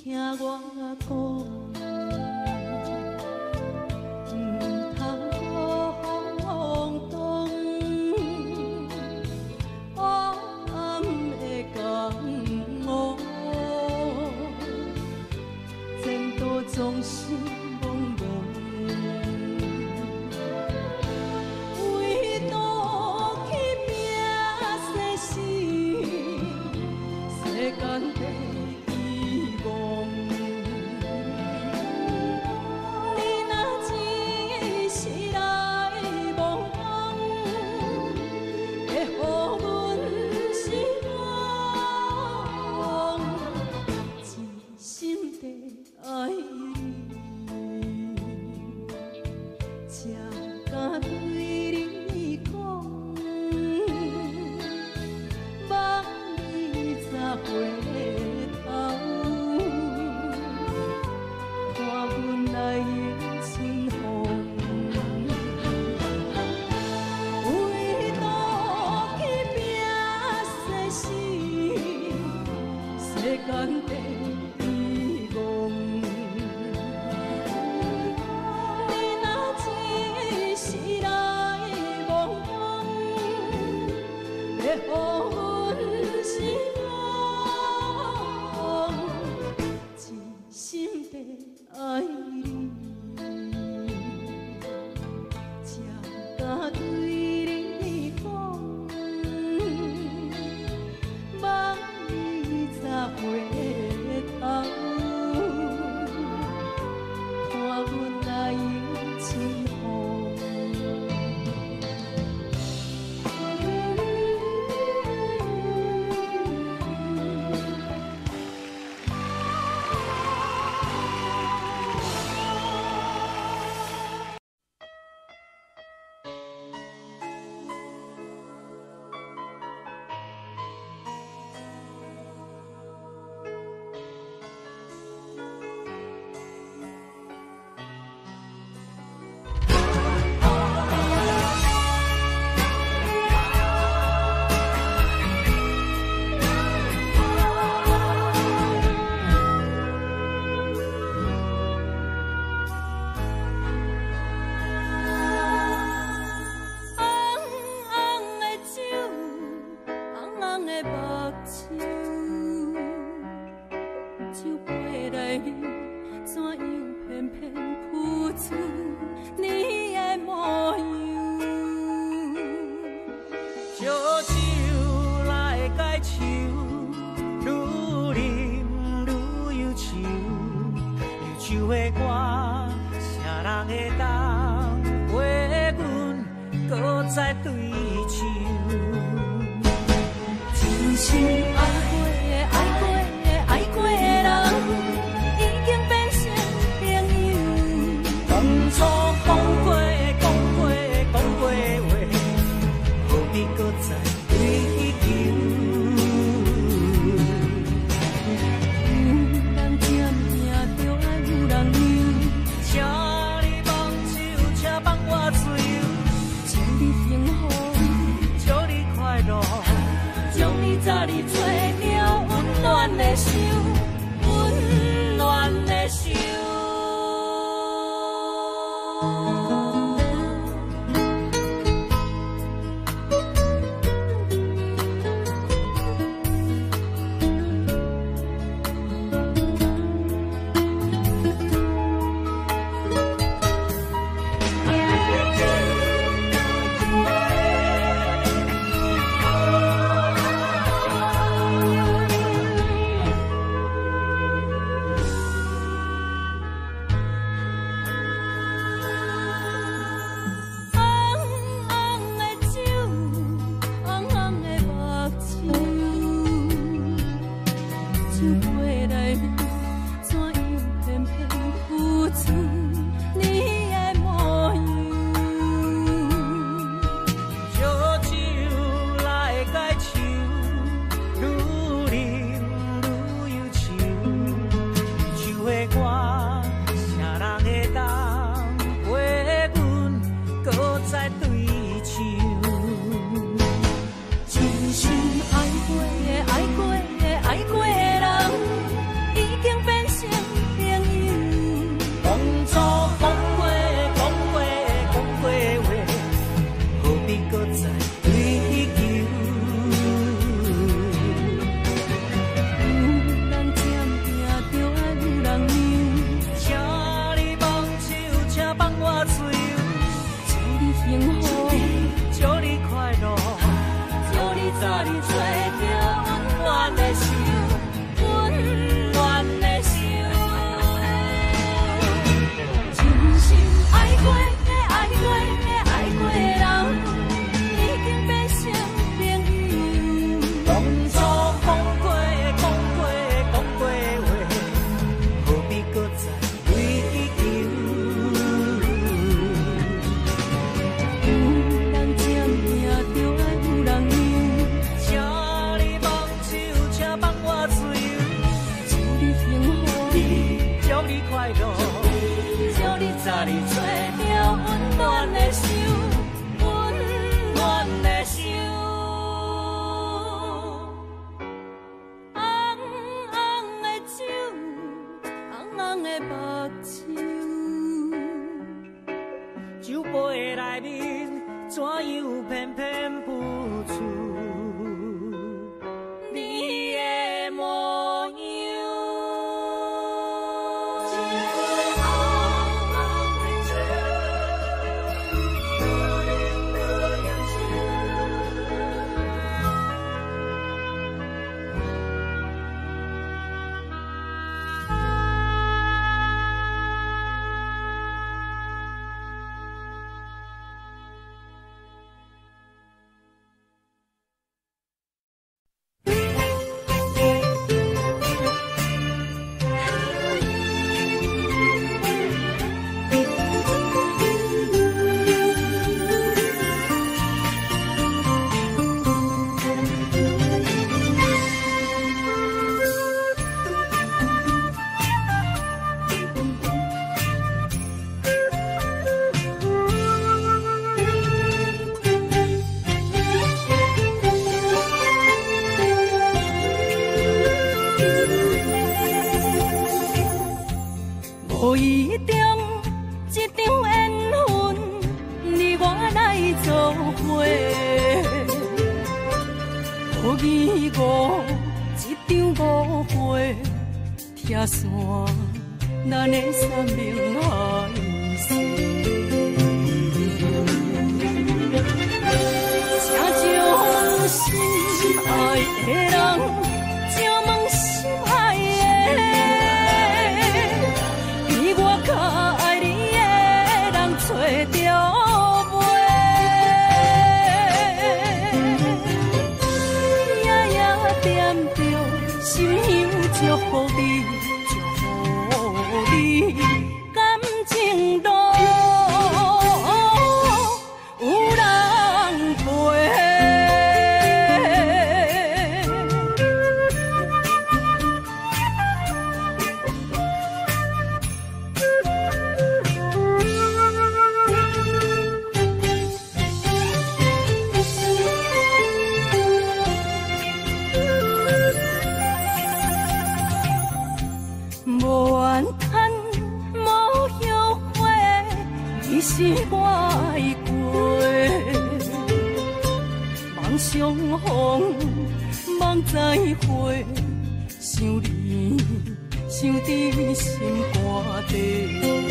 听我讲。总是茫茫，唯独去拼世间的遗忘。你若只是来望望，会予阮失望，真心地爱你。才对你讲，望你再回头，看阮来迎春风。唯独去拼世间的遗忘。会予阮失望，真心地爱你，才敢对你讲，望你再回头，看阮来迎春风。祝你早日做。 快乐，祝你早日找到温暖的心，温暖的心。红红的酒，红红的目睭，酒杯的内面怎样偏偏浮出你的模样？无意中一场缘分，你我来做伙；无意误一场误会，拆散咱的三明海誓。请将心爱的人，请问心爱的。较爱你的人找到袂，夜夜惦着心香祝福你，祝福你感情路有人陪。无怨叹，无后悔，你是我的过。梦相逢，梦再会，想你，想伫心肝底。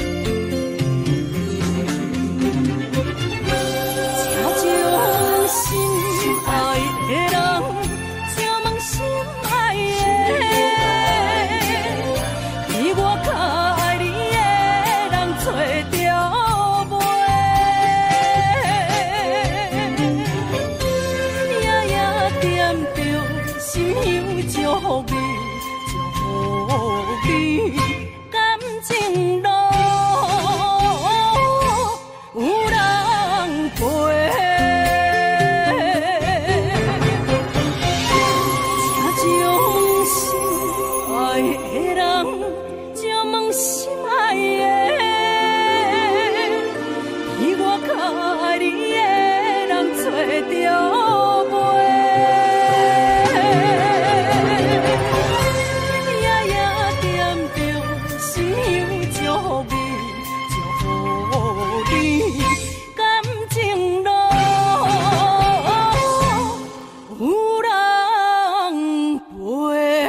请将心爱的人，请问心爱的。我较爱你的人找到袂，夜夜惦着心香祝福你，祝福你感情路有人陪。请将心爱的人。心爱的，比我较爱你的人找到袂，夜夜惦着心香祝福你，祝福你感情路有人陪。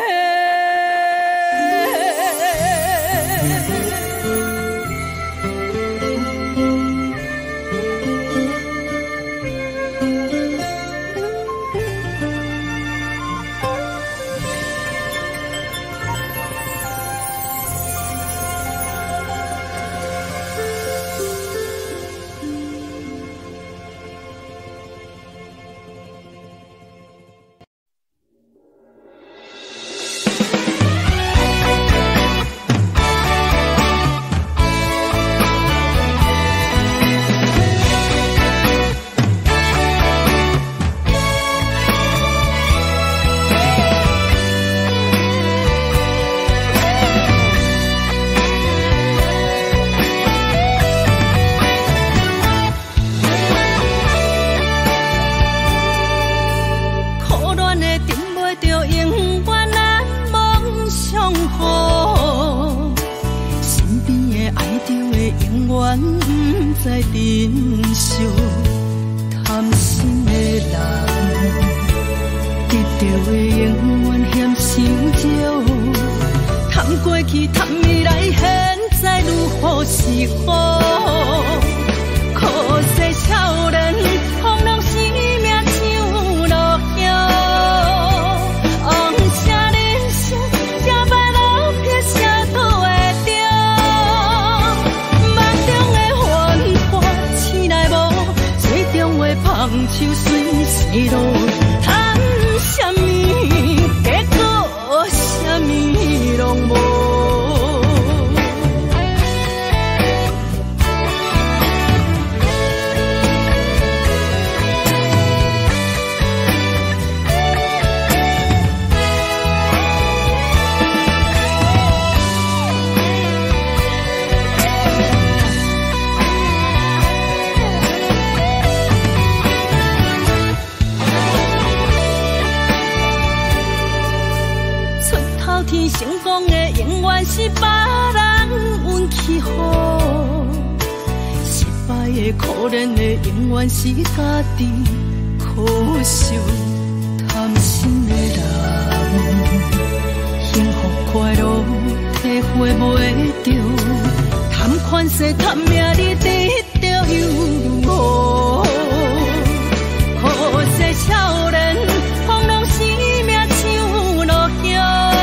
全不知珍惜，贪心的人，得到的永远嫌伤少。贪过去，贪未来，现在如何是好？可惜少年，风浪生命像落叶，红色人生，这摆老撇谁都会着。梦中的繁华，醒来无，最终会放手随时路。贪什么，结果什么拢无。成功的永远是别人运气好，失败的可怜的永远是家己可惜。贪心的人，幸福快乐体会袂着，贪款势贪名利得着又如何？可惜少年，风浪生命像落叶。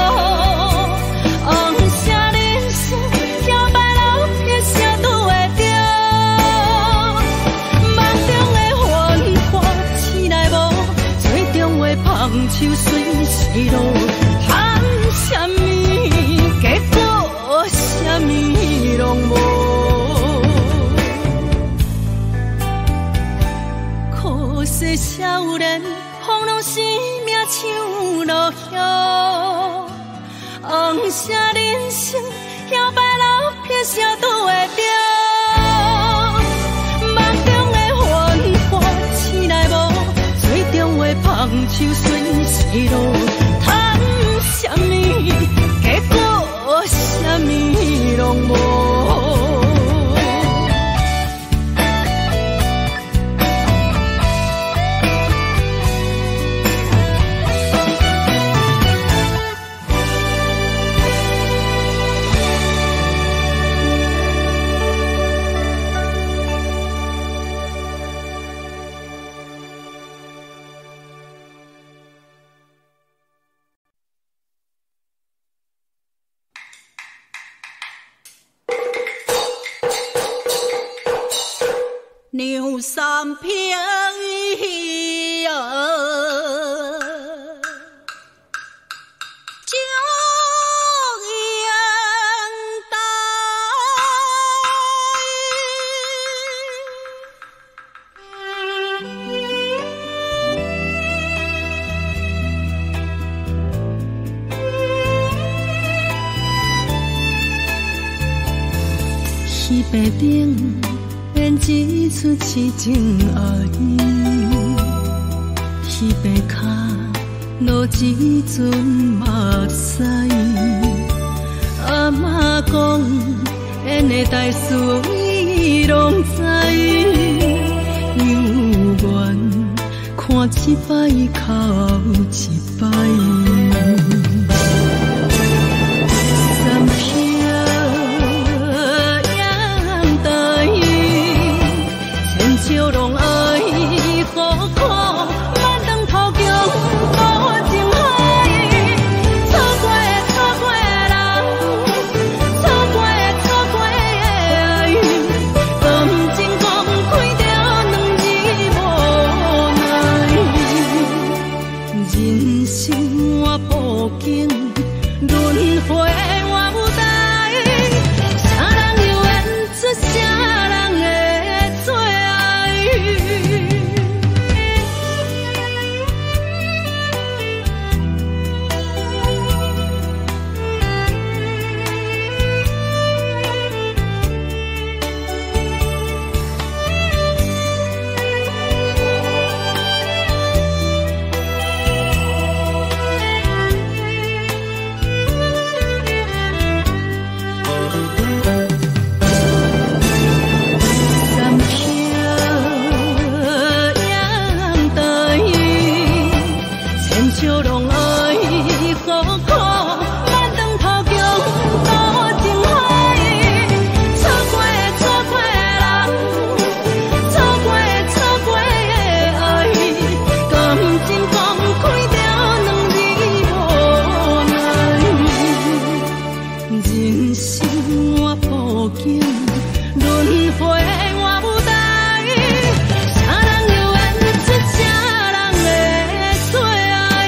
放手随时路，贪什么，结果什么拢无。可惜少年，风浪生命像落叶，红色人生，摇摆老撇谁都会着。放手随时路，贪什么，结果什么拢无。牛三平呀，江洋大，彼白顶。变一出痴情爱意，彼白脚落一阵目屎。阿嬷讲，演的大事伊拢知，有缘看一摆哭一摆。笑容爱苦苦，满堂头强多情海。错过的人，错过的爱，感情讲开着两字无奈。人生我路径，轮回换舞台，啥人有缘出，啥人会做爱。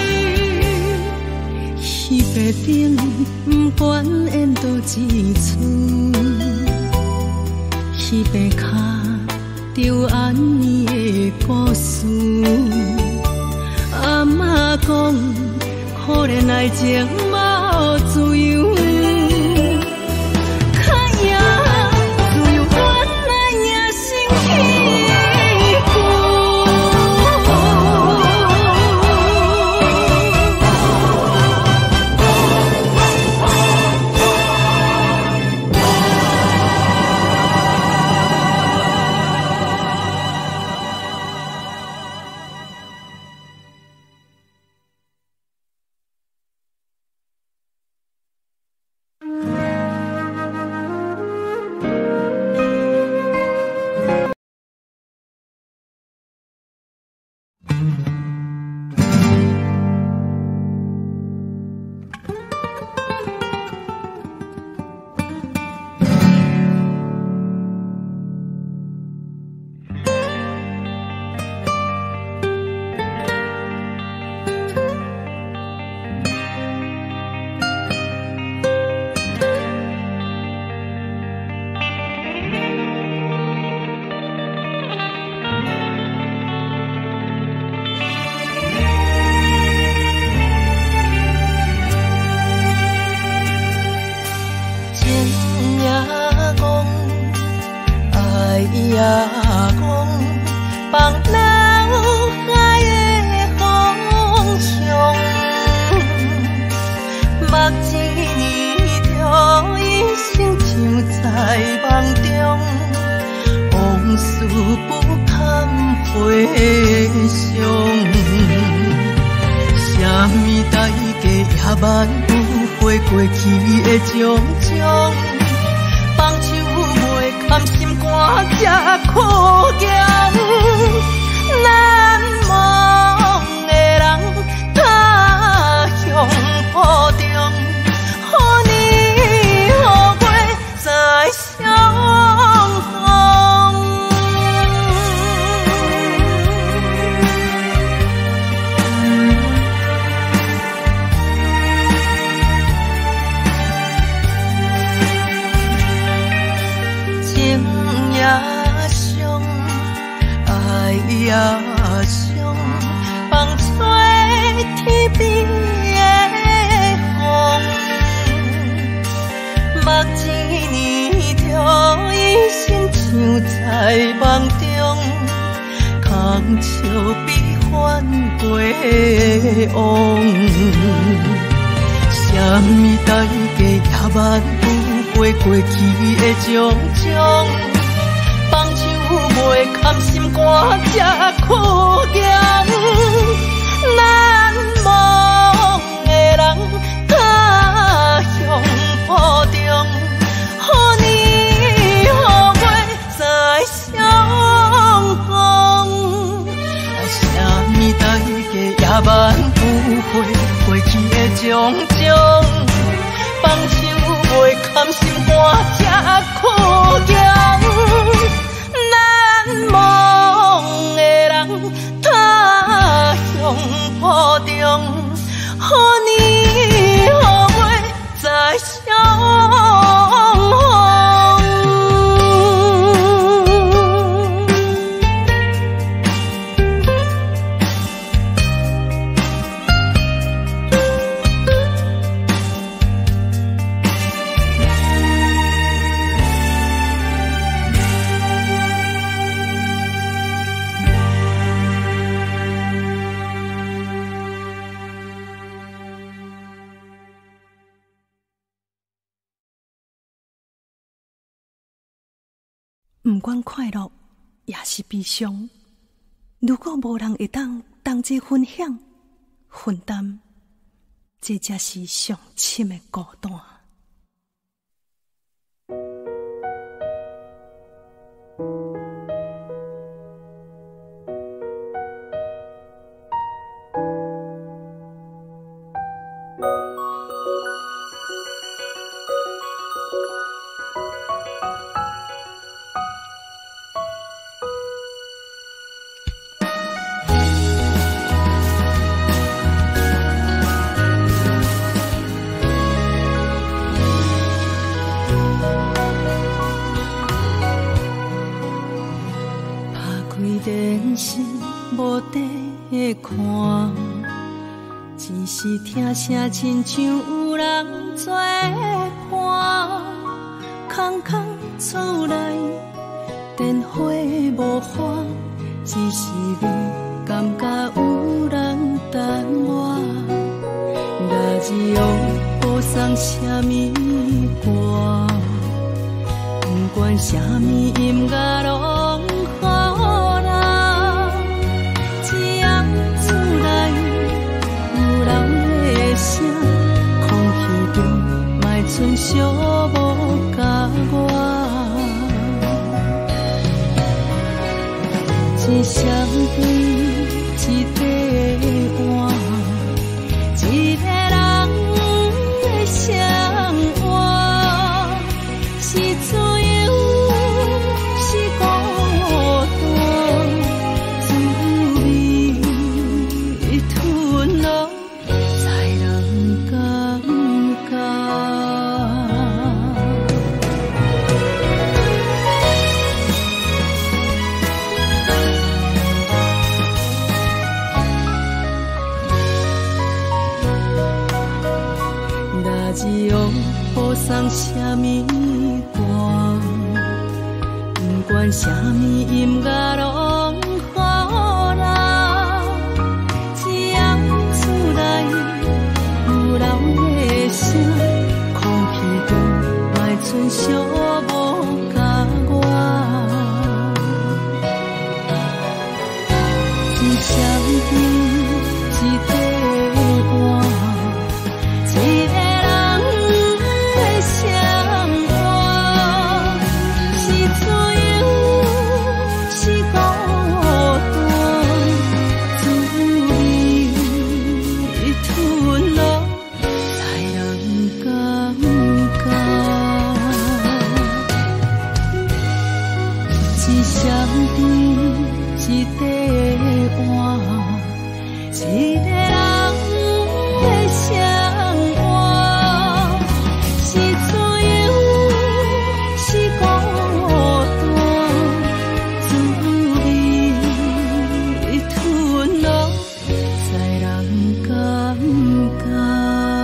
彼白顶，不管演倒一出，彼白脚着安尼的故事。阿嬷讲，可怜爱情无自由。 不管快乐也是悲伤，如果无人会当同齐分享、分担，这才是上深的孤单。 人生无得看，只是听声亲像有人作伴。空空厝内电火无花，只是你感觉有人等我。若日后播送什么歌，不管什么音乐拢好啦。只要厝内有人的声，空气中莫剩寂寞甲我。一双对一块碗，一个人的生活，是自由是孤单，滋味吞落才能感觉。日后播送什么歌，不管什么音乐拢好啦。只要厝内有人的声，空气中莫剩寂寞甲我。一双对一块碗，一个一块碗，一个人的生活，是自由是孤单，滋味吞落才能感觉。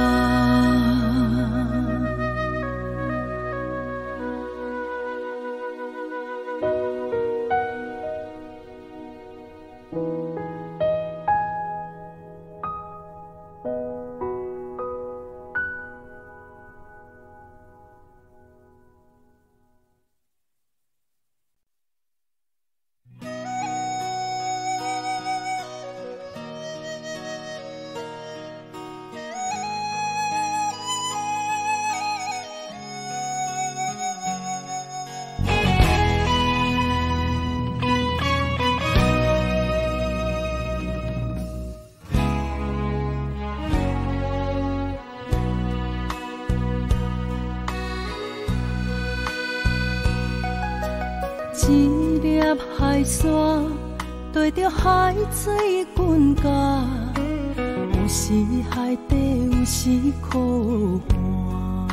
一粒海沙对着海水滚甲，有时海底，有时苦寒。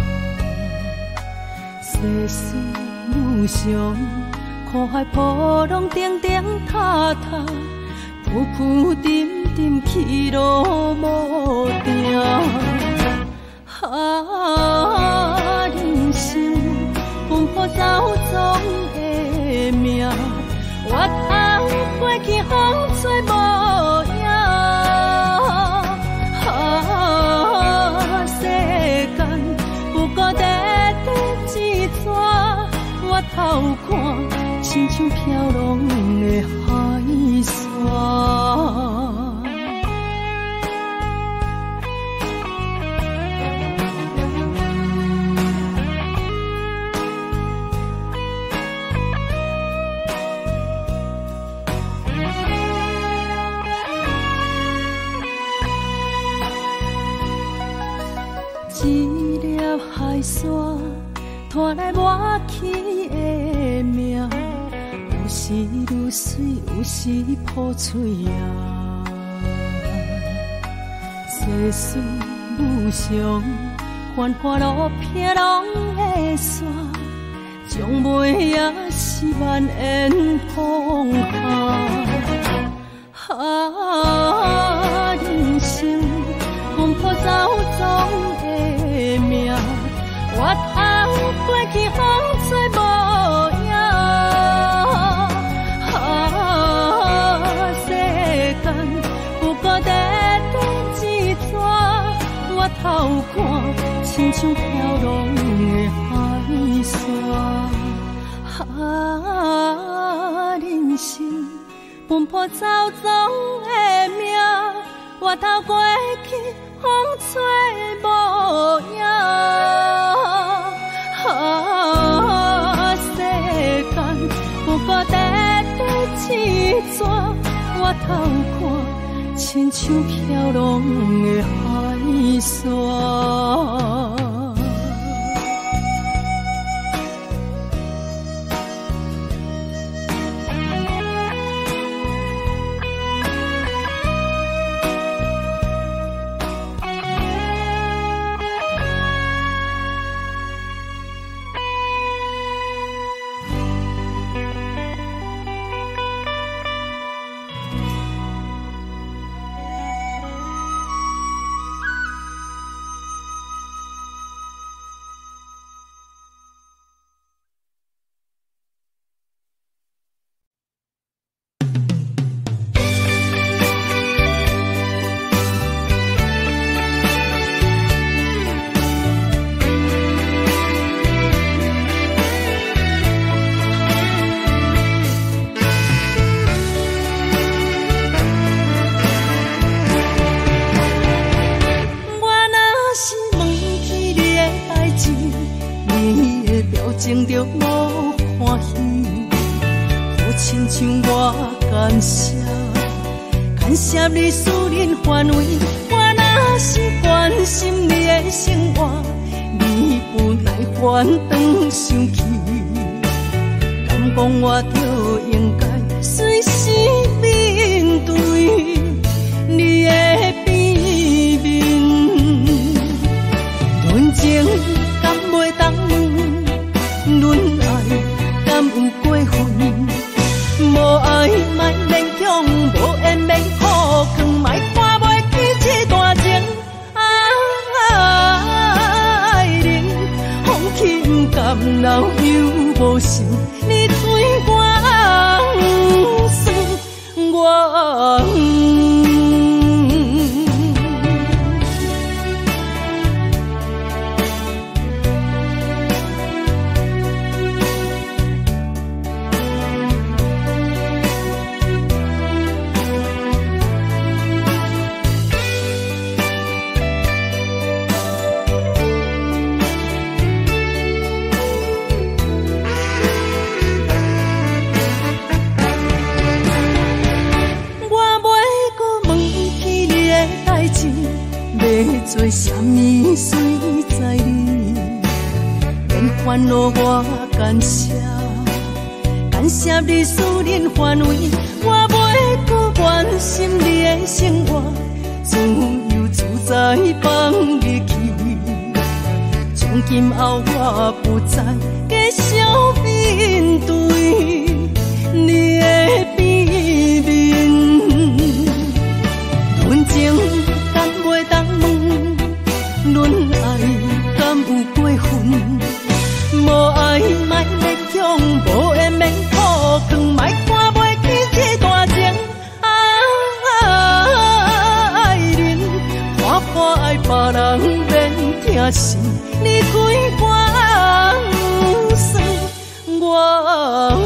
世事无常，看海波浪定定塌塌，浮浮沉沉起落无定。人生奔波走总的命，我通过去风吹无影。世间不过短短一撮，我偷看亲像飘浪的海沙。一粒海沙拖来我去的命，有时如水，有时破碎啊。世事无常，繁华路偏拢会煞，将尾也是万缘风下。 人生奔波走总的命，我头过去风吹无影。世间不过短短一逝，我头看亲像飘浪的海沙。人生奔波走总的命，我头过去风吹无影。世间不过短短一逝，我头看亲像飘浪的海沙。情着无欢喜，好亲像我感谢，感谢你私人范围。我若是关心你的生活，你不耐烦当生气，敢讲我就应该随时面对你的变面，论情敢袂当问？论爱敢有过分？无爱莫勉强，无缘免苦劝，莫看袂起这段情。爱人，放弃不甘留又无想，你对我算我做什么随在你，免烦恼我感谢，感谢你私人范围，我袂搁关心你的生活，自由自在放你去。从今后我不再继续面对你的变面，论情敢袂当问？论爱敢有过分？无爱莫勉强，无缘免苦劝，莫看袂起这段情。爱人，看破爱别人免疼心，你对我算我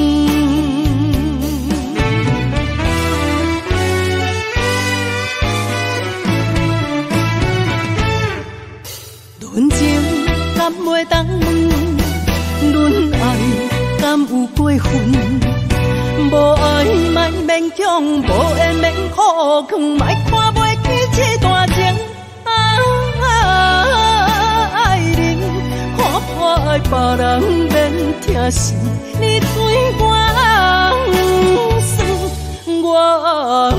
论情敢袂当问？论爱敢有过分？无爱莫勉强，无缘免苦劝，莫看袂起这段情。爱人，看破爱别人免疼心，你对我算我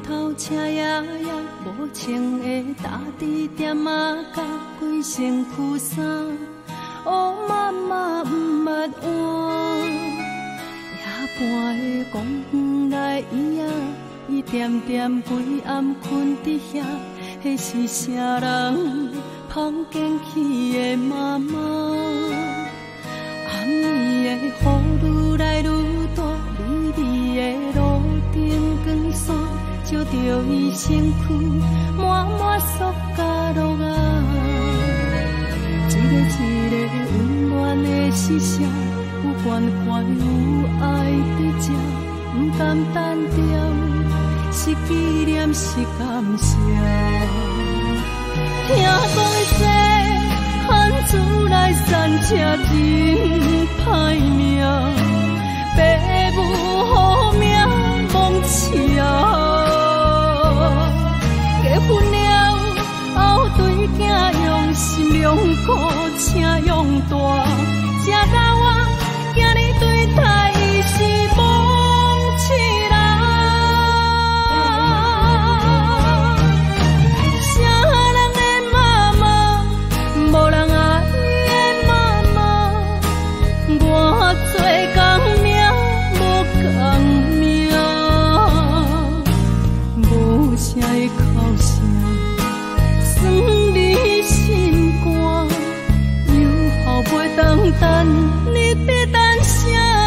头车爷爷无情的打滴点啊，甲规身躯衫，乌妈妈不捌换。夜半的公园内椅仔，伊点点规暗困伫遐，迄是啥人芳捡起的妈妈？暗暝的雨愈来愈大，微微的路灯光线照着伊身躯，满满塑胶落啊！一个一个温暖的视线，有关怀有爱伫这，不甘单调，是纪念是感谢。听讲世汉子来散车真歹命，爸母好命忘笑。结婚了后对囝用心良苦，请用大，这老啊，今日对待伊是忘气人。啥人的妈妈，无人爱的妈妈，我做工命无共命，无啥的哭声，酸你心肝，有后袂当等，你在等啥？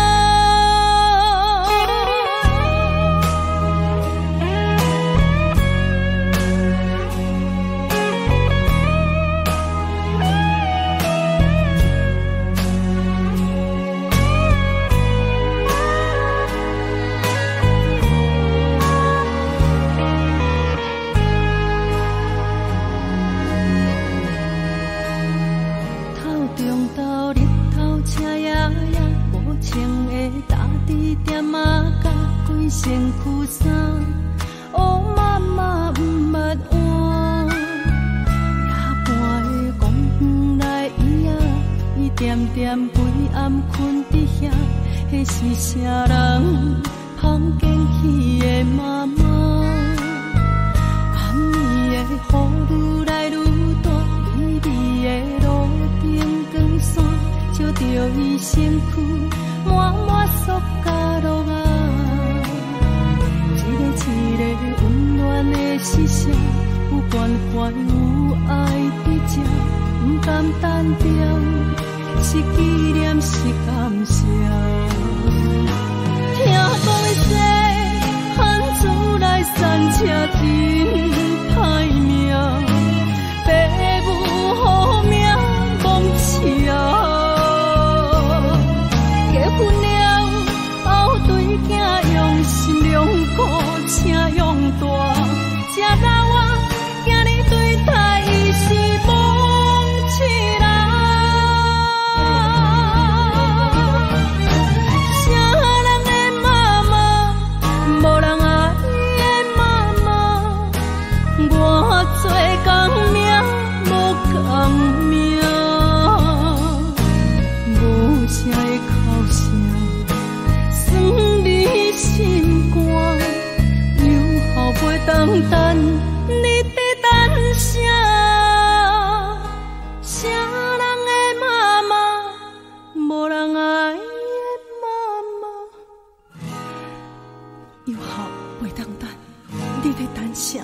身躯衫，乌妈妈不捌换。夜半的公园内椅仔，伊点点规暗困伫遐，迄是啥人芳捡起的妈妈？暗暝的雨愈来愈大，微微的路灯光线照着伊身躯，满满塑胶落啊！一个温暖的视线，有关怀有爱伫这，不甘单调，是纪念是感谢。听讲世汉子来散车真歹命，爸母好命忘笑。结婚了后对囝用心良苦，请用大，这老啊，今日对待伊是忘气人。啥人的妈妈，无人爱的妈妈，我做工命无共命，无啥的哭声，酸你心肝。袂当等，你在等啥？啥人的妈妈，无人爱的妈妈，有好袂当等，你在等啥？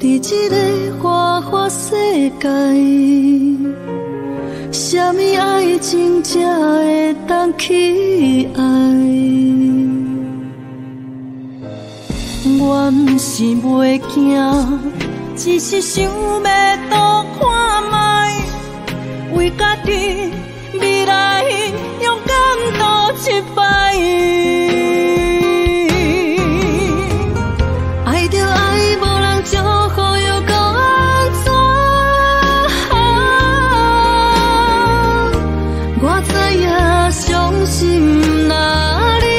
伫这个花花世界，什么爱情才会当去爱？我不是袂惊，只是想要多看卖，为家己未来勇敢度一摆。爱着爱，无人祝福又搁安怎？我知影伤心哪里？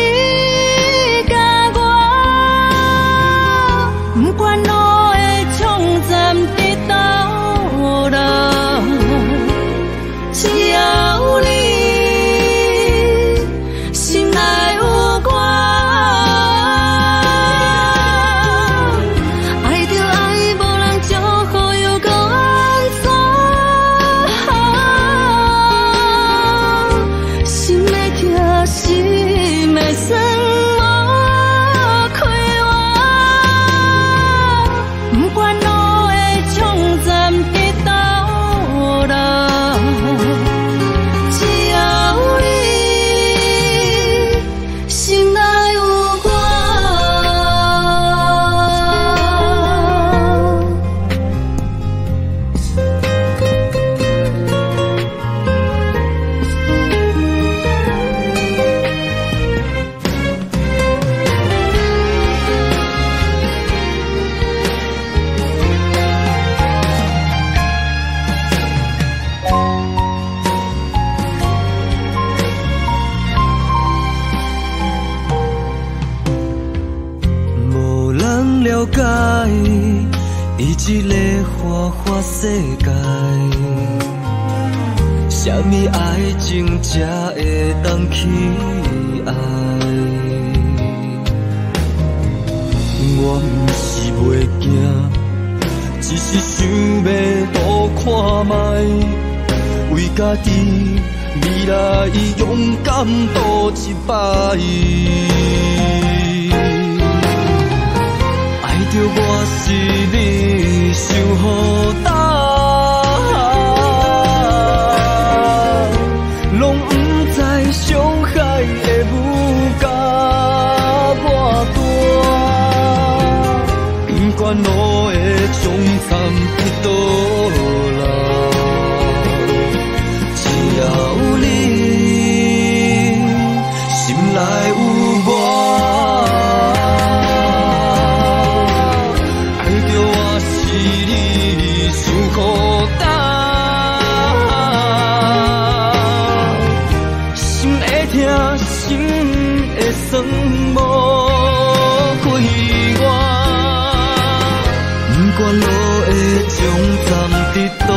不管路的终站伫倒来，只要你心内有我。爱着爱，无人祝福又搁安怎？心会痛，心会酸。 了解伊这个花花世界，什么爱情才会当去爱？我不是袂惊，只是想要多看卖，为家己未来勇敢度一摆。着我是你守护大，拢不知伤害会有甲我大，不管路的终站伫倒来，只要你心内有我。心会酸无归我，不管路的终站伫倒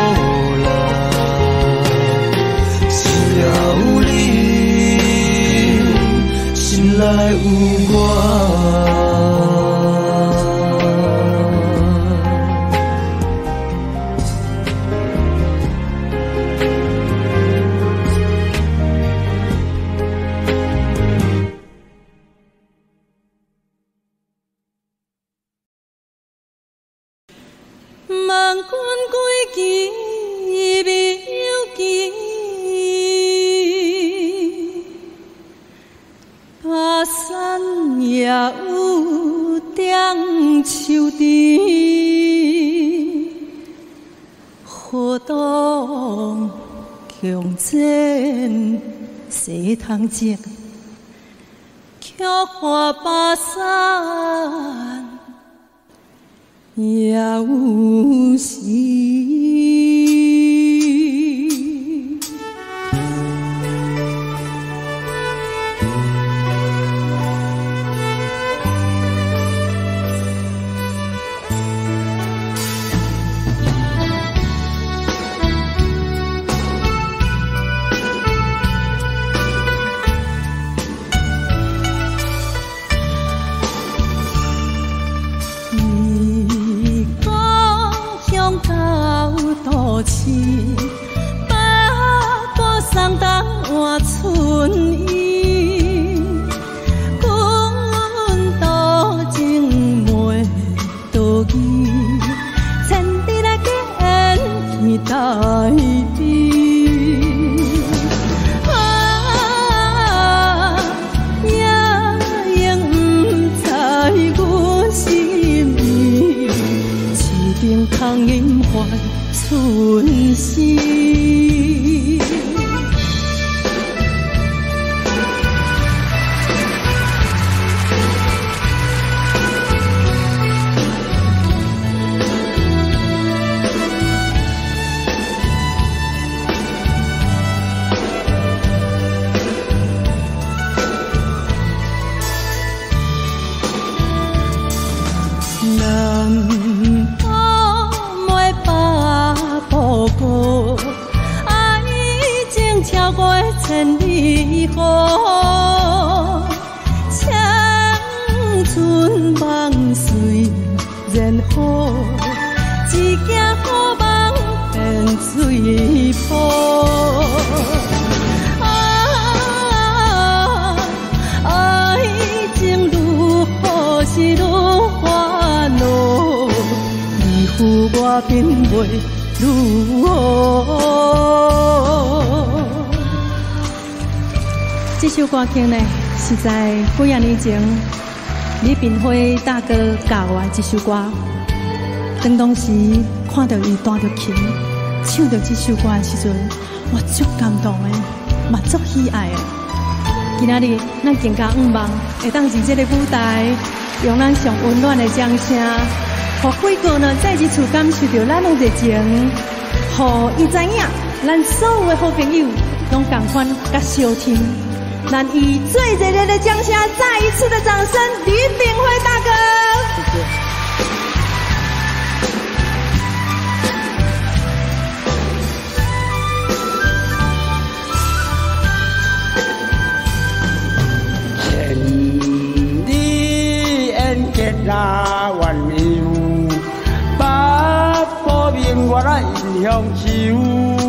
来，只要你心内有我。 万关归期未有期，爬山也有点秋甜，河东强剪西塘节，菊花巴山。也有时。都市，八卦送东换春意，阮多情袂倒去， 通隐患存世。千里河，青春梦随然好，一件好梦变水泡。爱情愈好是愈烦恼，你负我变袂愈好。这首歌曲呢，是在几啊年前李炳辉大哥教我这首歌。当时看到伊弹着琴，唱着这首歌的时阵，我足感动的，嘛足喜爱的。今仔日咱更加盼望会当伫这个舞台，用咱上温暖的掌声，互几个呢再一次感受到咱的热情，互伊知影，咱所有的好朋友拢同款甲相听。咱以最热烈的掌声，再一次的掌声，李炳辉大哥。 千里烟结那鸳鸯，八宝明月来迎香秋。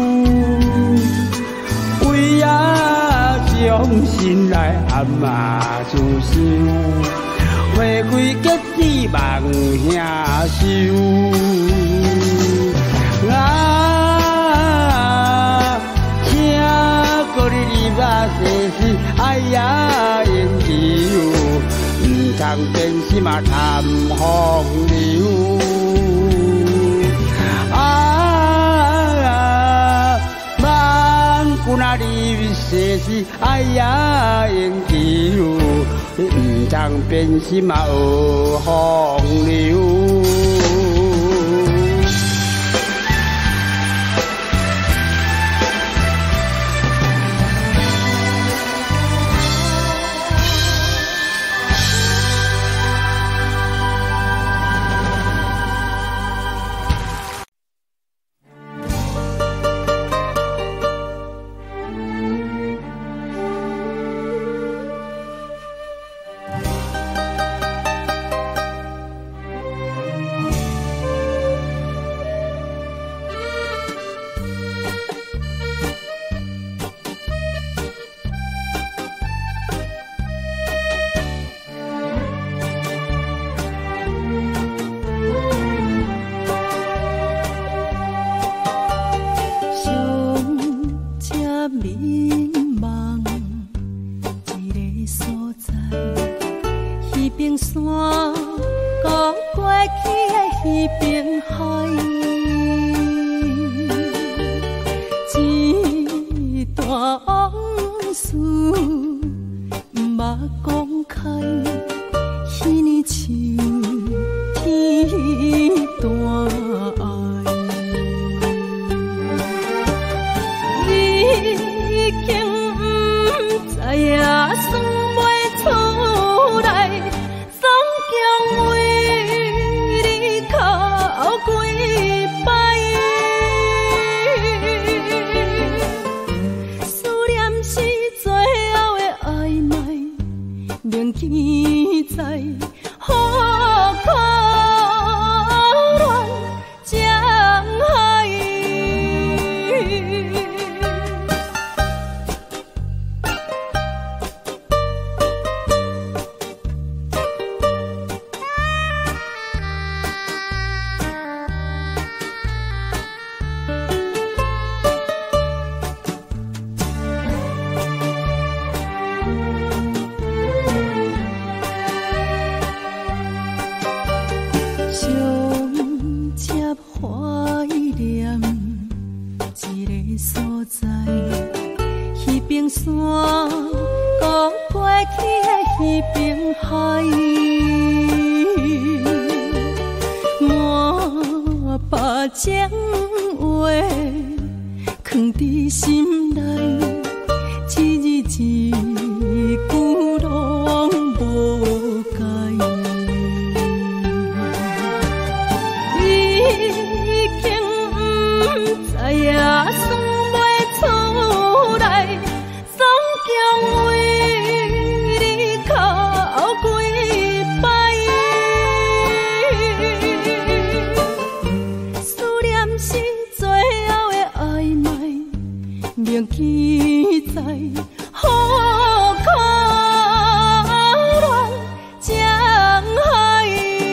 为啊将心来暗嘛自想，花开结子望兄收。请各位你啊世事哎呀缘由，唔通变心嘛谈风流。那里世事哎呀缘由，唔通变心嘛学风流。 情话藏伫心内，一字一句拢无改。已经不知影算袂出来，总共为你哭几摆。思念是最后的暧昧，铭记在好可恋江海。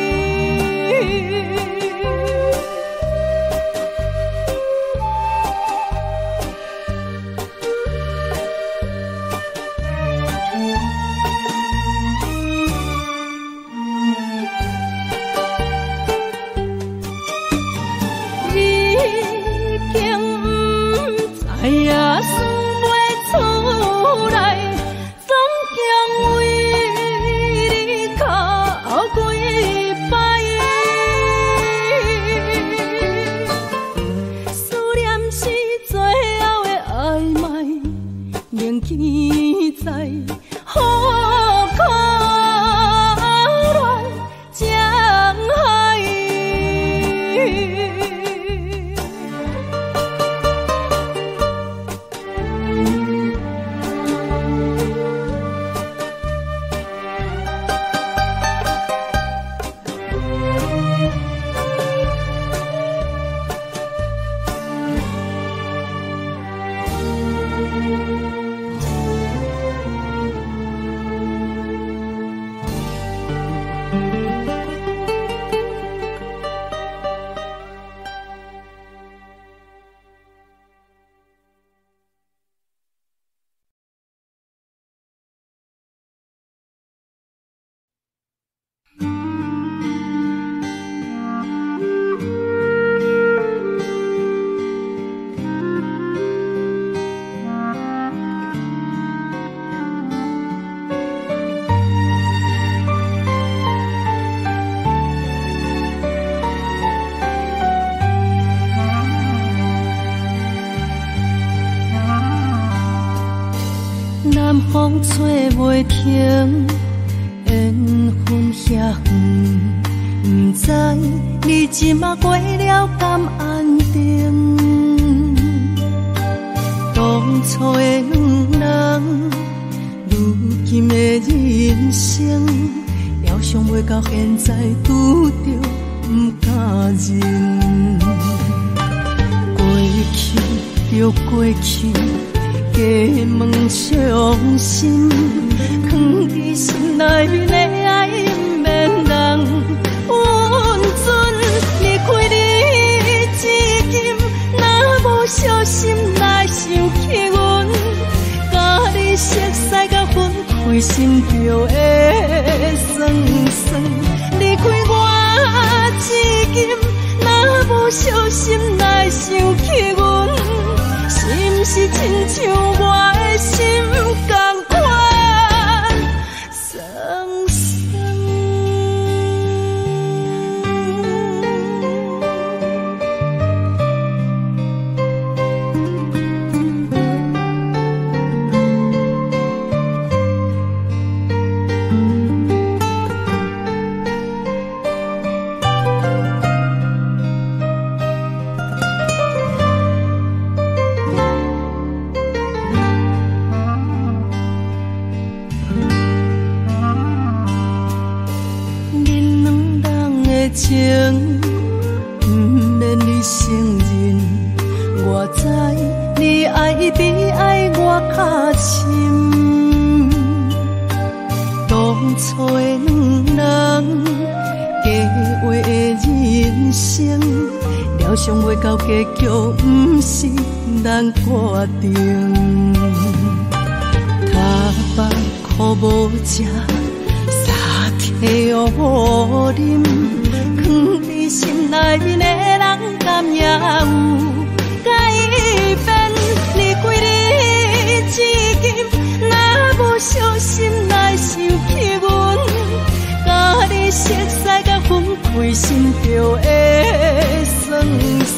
已经不知影算袂出来，总共为你哭几摆。思念是最后的暧昧，铭记在好可恋江海。南风吹袂停，缘分遐远，不知你即马过了敢安定？当初的两人，如今的人生，了想袂到现在拄着不敢认。过去就过去。假问伤心，藏伫心内面的爱免人温存。离开你至今，若无小心来想起阮，甲你熟悉甲分开心就会酸酸。离开我至今，若无小心来想起阮。是毋是亲像我的心同款酸酸？情不免你承认，我知你爱比爱我较深。当初的两人，假话的人生，了想袂到结局，不是咱决定。他把苦无食，三体互啉。藏伫心内面的人，敢也有改变？离开你至今，若无小心来想起阮，甲你熟悉甲分开心就会酸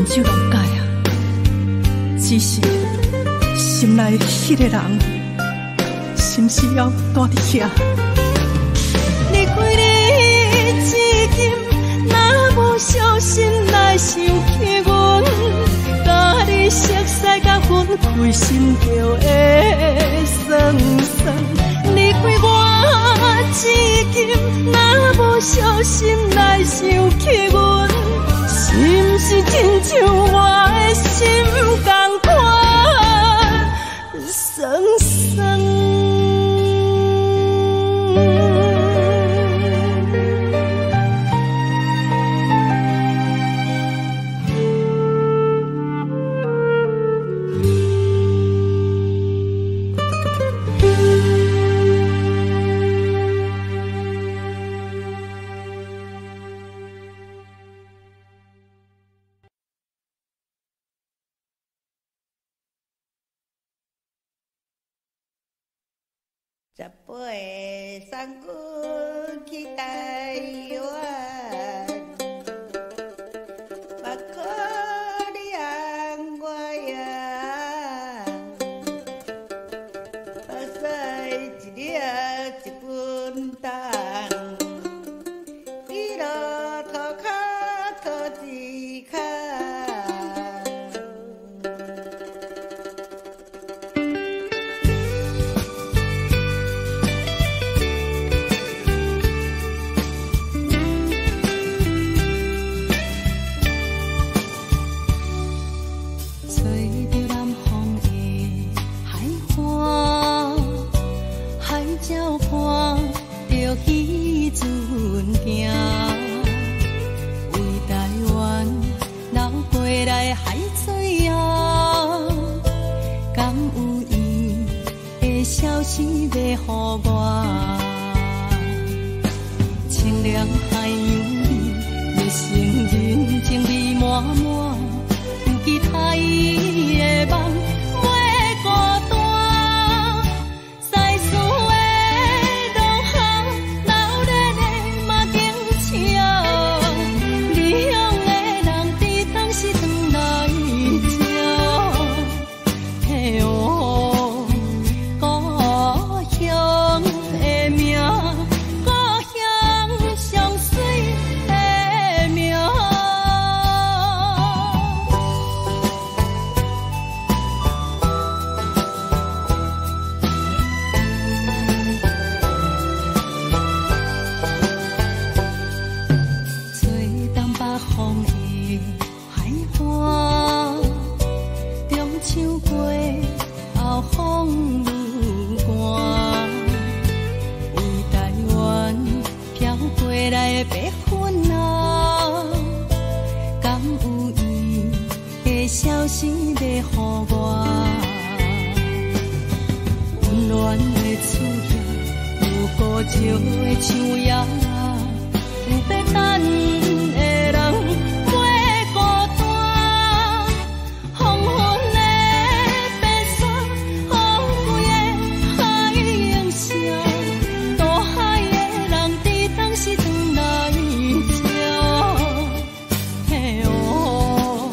酒拢解啊，只是心内迄个人，是毋是还住伫遐？ 离开你至今，若无小心来想起阮，甲你熟悉甲分开心着会酸酸。离开我至今，若无小心来想起阮，是毋是亲像我的心同款酸酸？ 十八三军去台湾，目可怜我呀，目屎一粒一分担，你落涂骹涂一骹。彼阵行，为台湾流过来海水啊，敢有伊的消息要予我？清凉海洋里，热情人情味满满，有其他伊的梦。消息要予我，温暖的厝遐，有孤寂的树叶，有要等的人过孤单。黄昏的白沙，风贵的海涌声，大海的人伫当时转来笑。嘿哦。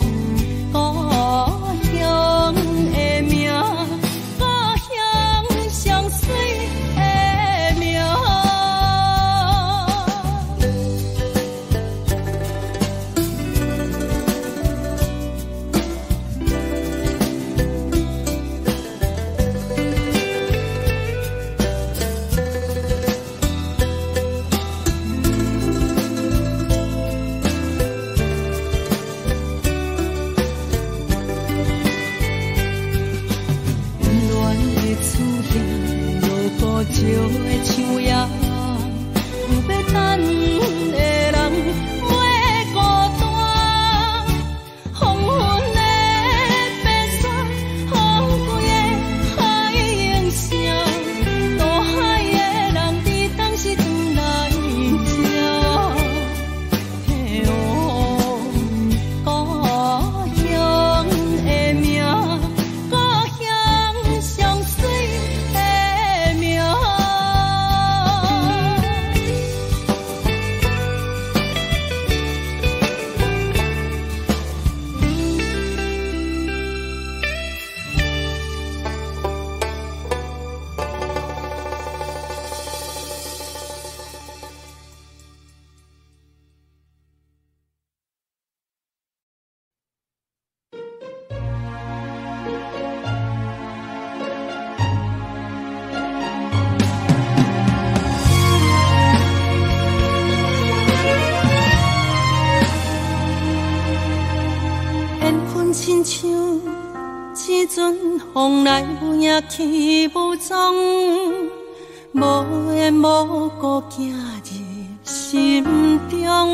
阵风来也去无踪，无缘无故行入心中。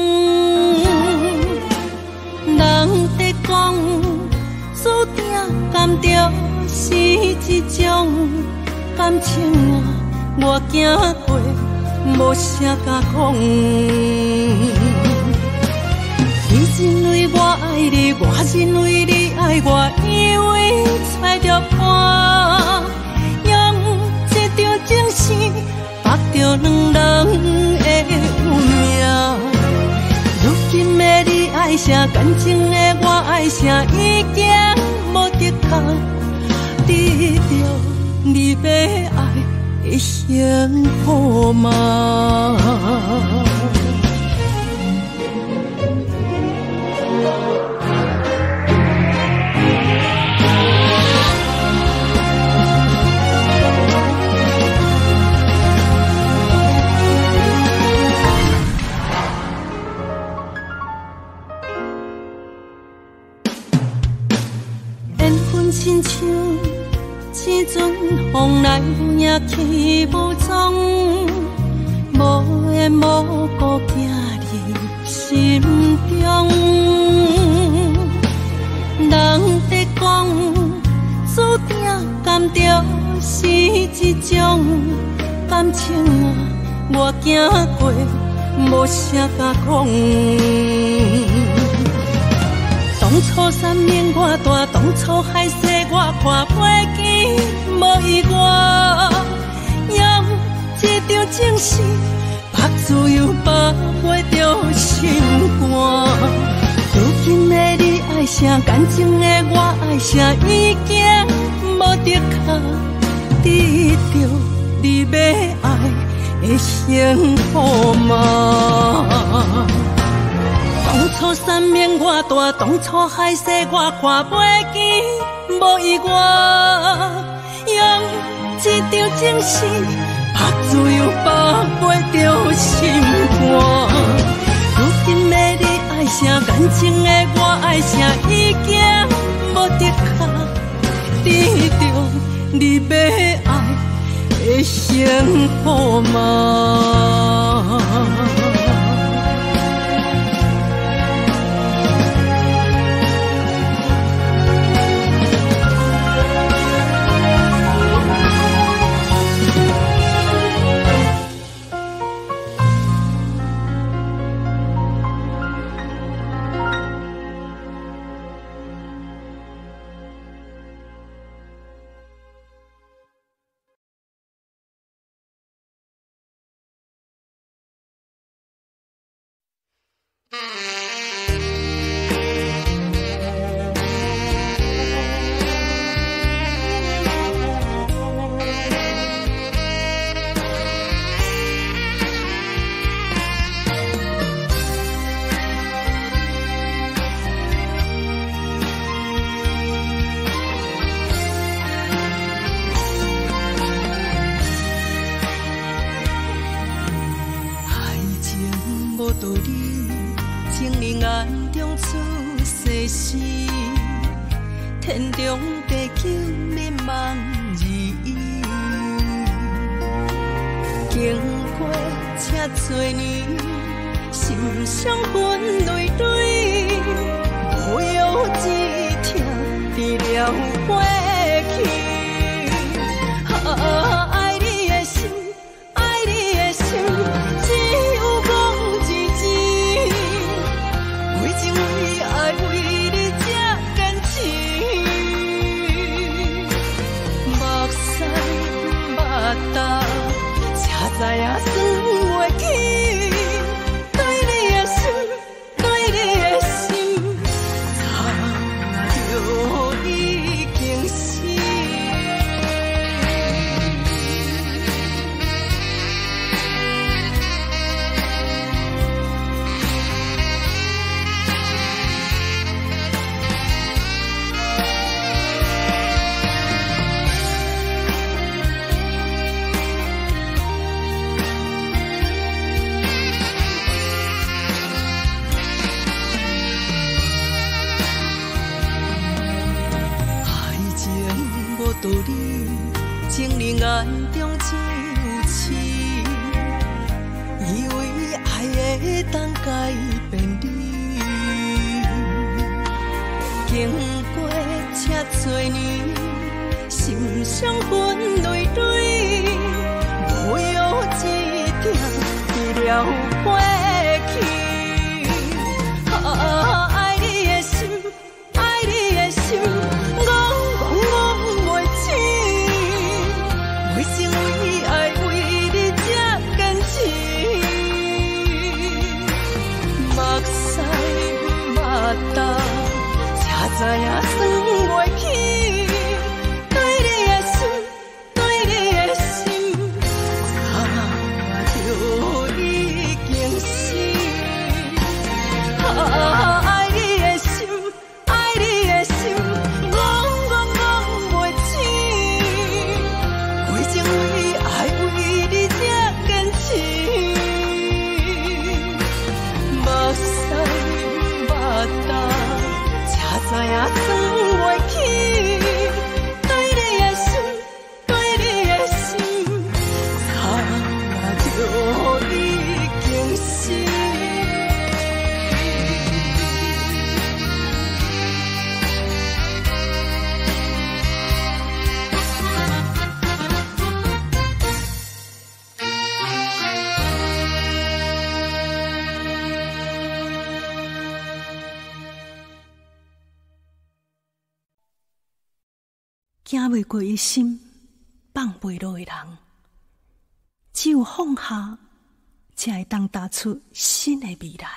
人在讲，注定甘着是一种感情啊，我行过，无啥甲讲。你认为我爱你，我认为你爱我，以为猜着伴，用这场情事绑着两人的运命。如今的你爱啥，感情的我爱啥，已经无得靠，得着你要爱的幸福吗？亲像一阵风来也去无踪，无缘无故行入心中。人在讲，注定甘着是一种感情啊，我行过，无啥甲讲。当初山盟我大，当初海誓我看袂记，无意外，用这场情事，目睭又把袂着心肝。如今的你爱啥，感情的我爱啥，已经无得靠，得着你要爱的幸福吗？当初山盟我大，当初海誓我看袂记，无意外，用这场情事，目睭又把袂着心肝。如今的你爱啥，感情的我爱啥，已经无得靠，得着你要爱的幸福吗？天中地久迷茫意，经过这多年，心伤痕累累，无有一天治了过去。爱你的心，爱你的心，只有我一人，为情为爱为你这坚持。才知影算袂起，对你的心，对你的心，早就已经死。 爱会当改变你。经过这多年，心伤痕累累，无有一点为了过去。爱你的心，爱你的心，我袂醒，袂成为爱为你才坚持。目屎目答，才知影算袂起。对你的心，对你的心，早就已经死。爱你的心，爱你的心，我袂醒，袂成为爱为你才坚持。目屎目答，才知影算袂起。对你的心，对你的心，早就已经死。 行袂过的心，放袂落的人，只有放下，才会当踏出新的未来。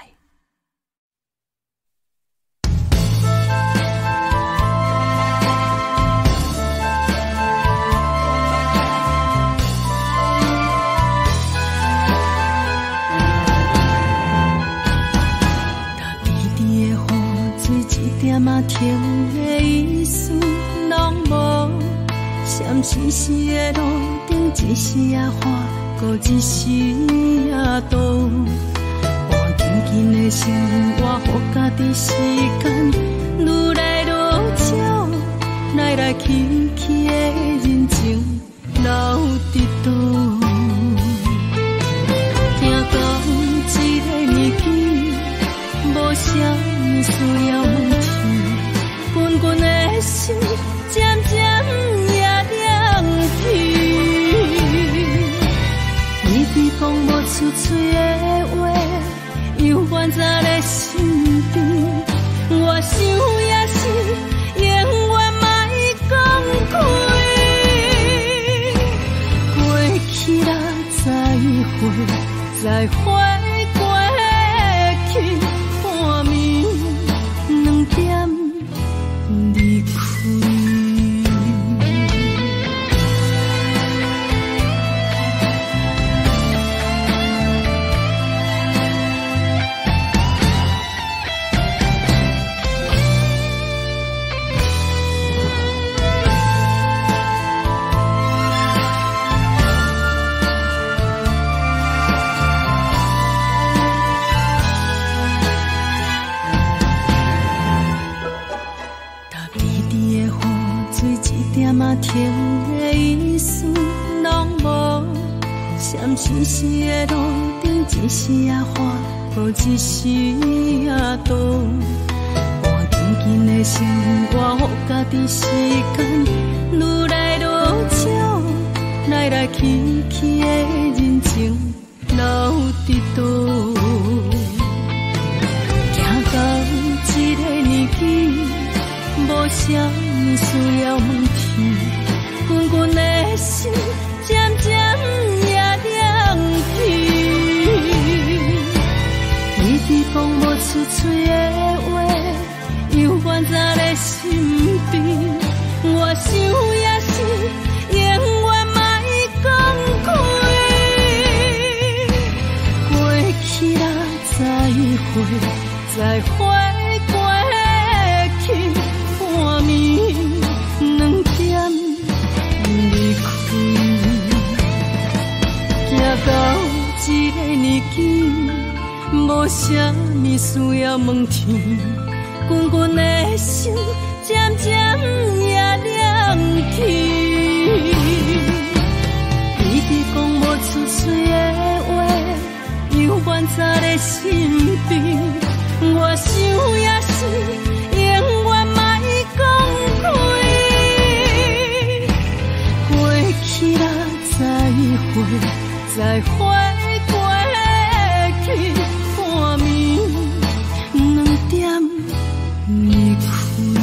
踏滴滴的雨，水一点仔停的意思拢无。闪时时的路顶，一时仔花，搁一时仔倒。换紧紧的生活，予家己时间，愈来愈少，来来去去的人情留伫倒。行到这个年纪，无啥物需要问题，滚滚的心渐渐。你讲无出嘴的话，犹原在咧心边。我想也是，永远莫讲开。过去啦，再会，再会过去，半暝2点离开。停的意思拢无，闪时时的路顶，一时仔花，搁一时仔倒。换紧紧的生活，予家己时间，愈来愈少，来来去去的人情留伫倒。行到这个年纪，无啥物需要问题。滚滚的心渐渐也凉去，你伫讲无出嘴的话，犹原在咧心边。我想也是，永远莫讲开。过去啦，再会，再会过去，半暝2点。离开，行到这个年纪，无啥物需要问天。滚滚的心渐渐也凉去。你伫讲无出嘴的话，犹远在你身边，我想也是永远莫讲开。过去啦，再会过去，半暝2点离开。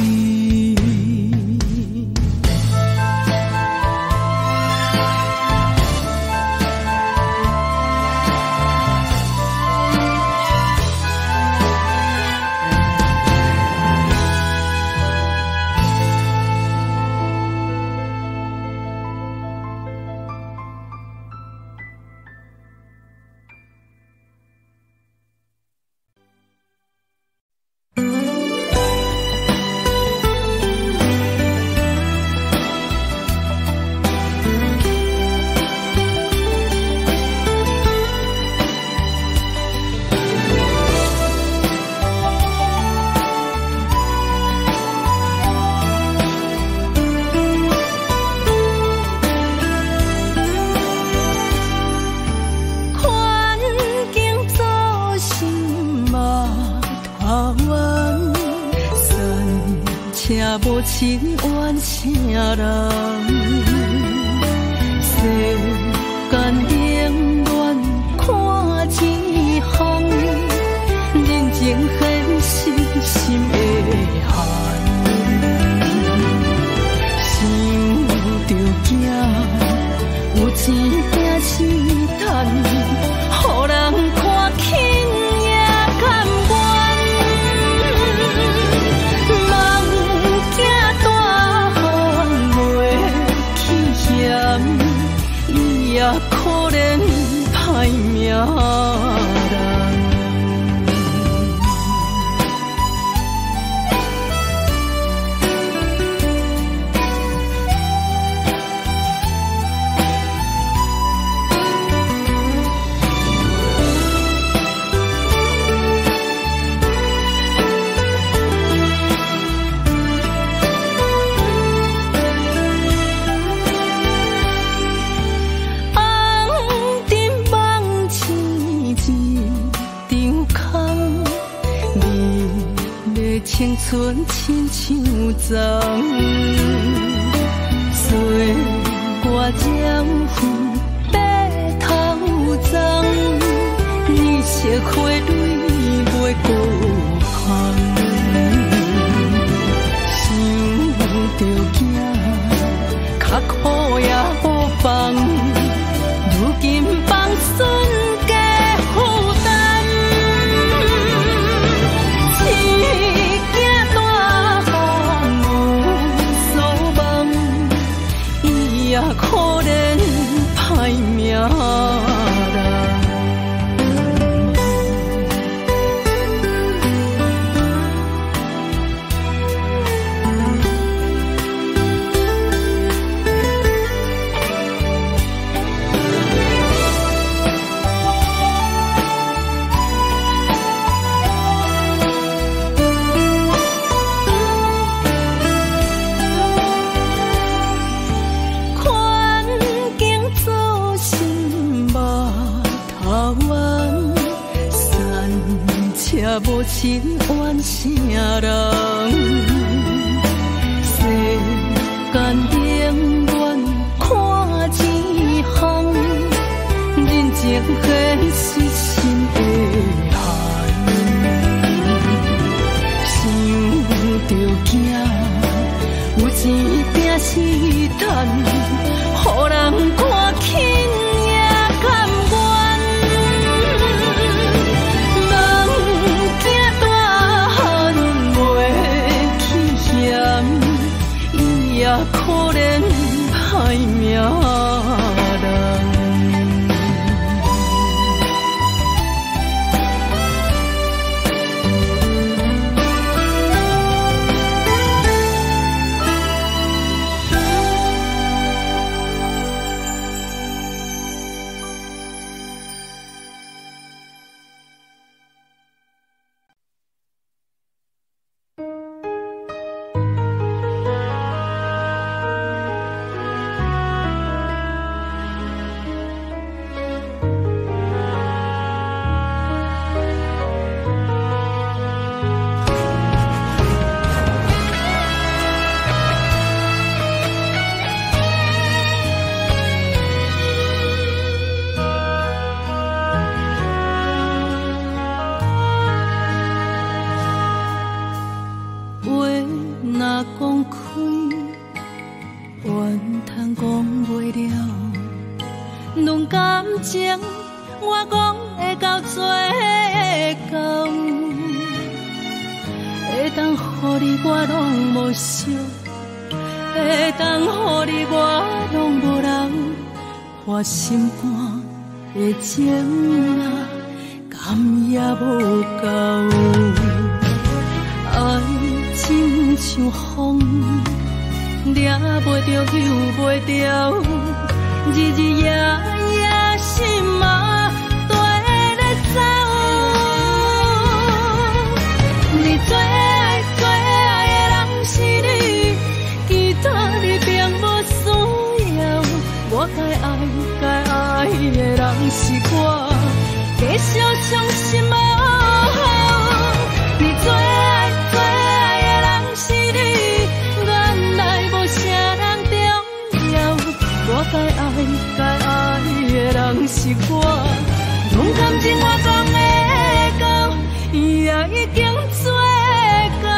无亲怨啥人，世间冷暖看一项，人情现实心会寒。想着囝有钱惊死趁，予人看轻也甘愿。伊也可怜歹命人，青春亲像丛，岁月将付白头鬃，年色花蕊袂孤芳。想着囝较苦也好放，如今放孙家负担。也可怜歹命人。也无亲怨啥人，世间冷暖看一项，人情现实心会寒。想着囝有钱拼死趁，予人看轻也甘愿。也可怜歹命人。 我拢无惜，会当予你我拢无人破心肝的情啊，甘也无够。爱情像风，抓袂着，救袂着，日日夜夜心嘛跟咧走。你最爱的人是你，其他你并无需要。我该爱的人是我，继续相信无好。你最爱的人是你，原来无啥人重要。我该爱的人是我，拢感情我讲的到，也已经做到。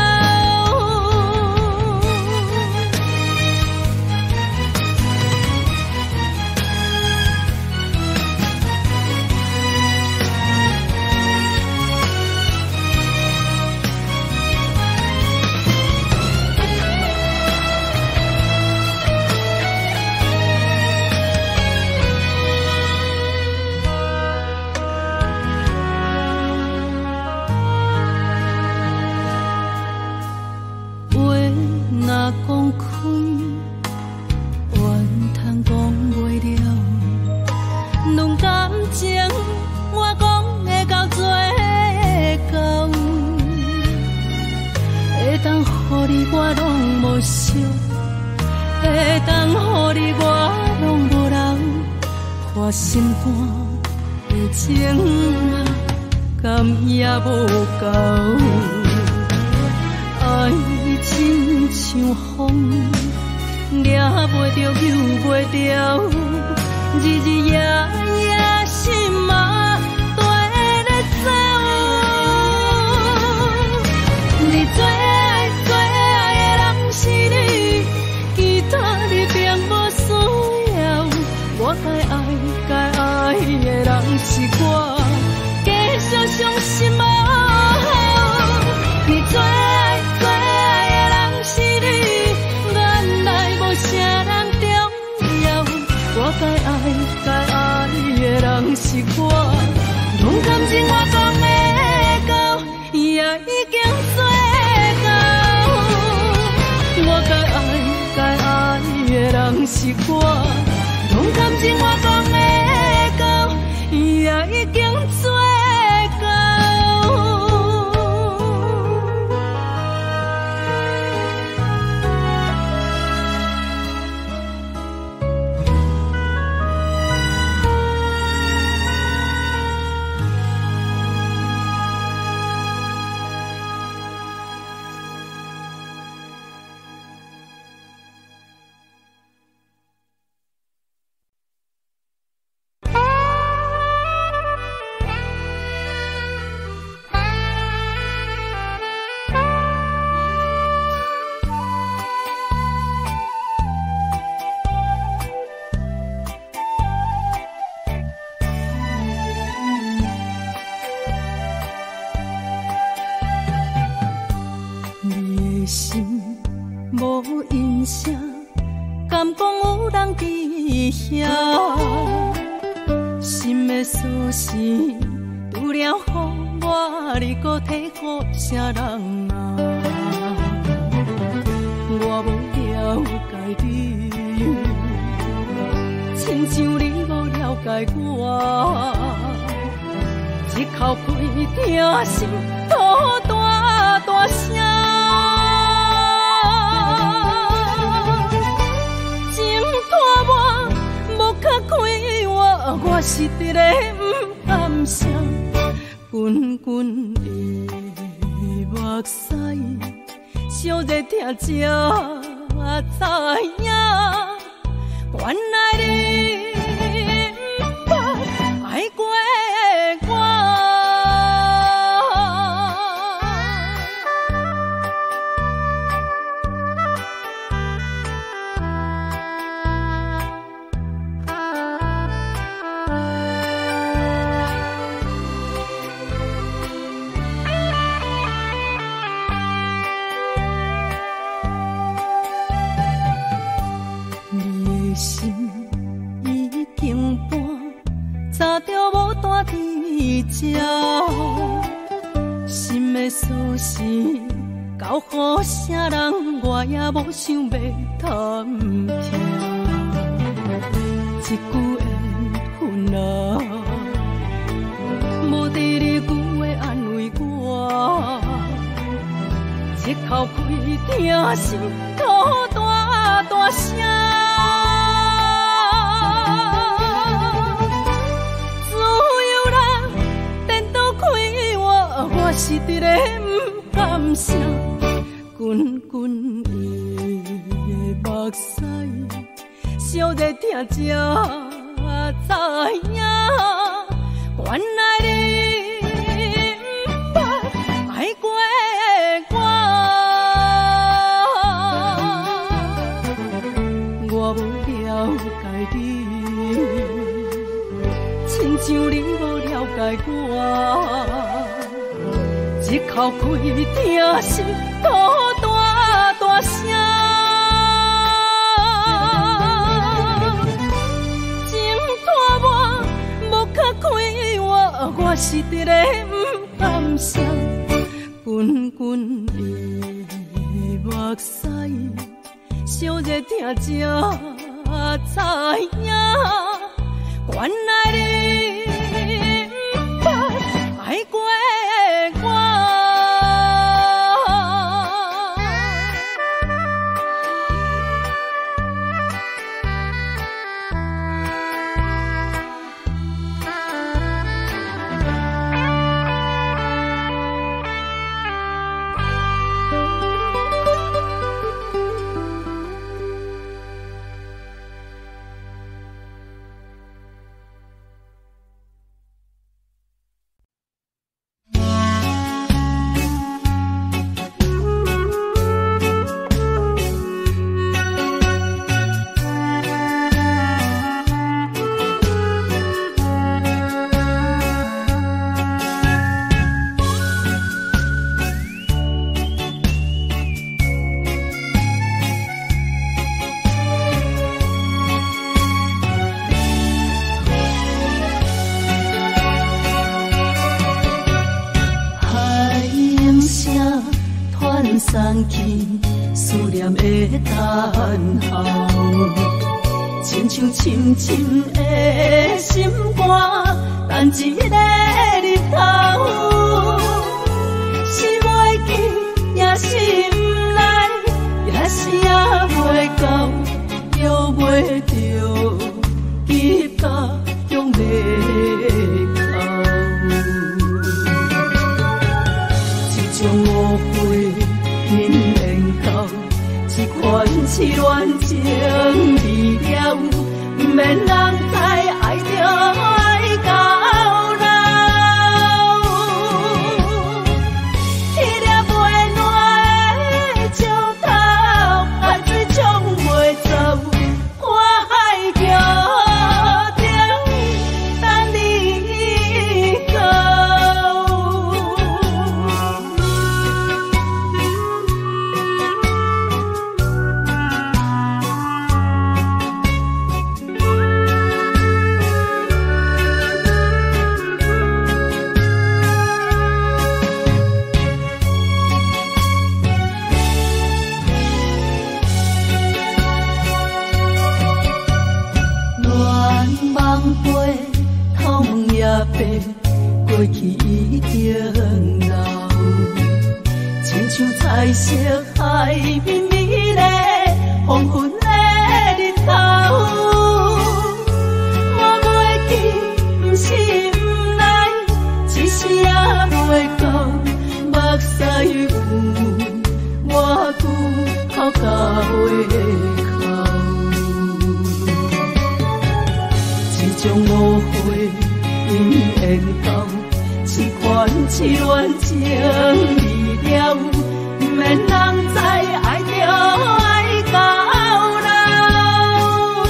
讲开，怨通讲袂了。论感情，我讲会到最后，会当予你我拢无惜，会当予你我拢无人破心肝的情啊，甘也无够。爱情像风，抓袂着，救袂着，日日夜夜心嘛跟咧走。你最爱的人是你，其他你并无需要。我该爱的人是我，继续相信无好。你最爱的人是你，原来无啥人重要。我该爱的人是我，拢感情我讲的到，也已经做到。我该爱的人是我，拢感情我讲的到，也已经做到。心的锁匙，除了予我，你搁摕予啥人啊？我无了解你，亲像你无了解我，一口气听心吐大大声。我是直个不甘心，滚滚的目屎，烧热听才知影，原来你不捌爱过我。 这，心的锁匙交予啥人，我也无想要贪听。一句缘分啊，无第二句话安慰我，一口开听心吐大大声。我是伫咧不甘心，滚滚的目屎，烧在听才知影，原来你不捌爱过我无了解你，亲像你无了解我。一口开听心吐大大声，情拖我无壳开我是伫咧不甘心，滚滚的目屎，烧热听才知影，原来你不捌爱过。送去思念的等候，亲像深深的心肝，等一个日头。是袂记，也是不来，也是也袂到，又袂着，记到用袂哭。一种误会。因缘到，一款痴恋情离了，不免人知爱着爱到老。迄粒袂烂的石头，海水冲袂走，我海桥顶等你到。过去已经老，亲像彩色海绵绵的黄昏的日头。我袂记，不是不来，只是也袂到。目屎有我句口甲话口，一种误会。因缘到，一款痴恋情离了，不免人知爱着爱到老。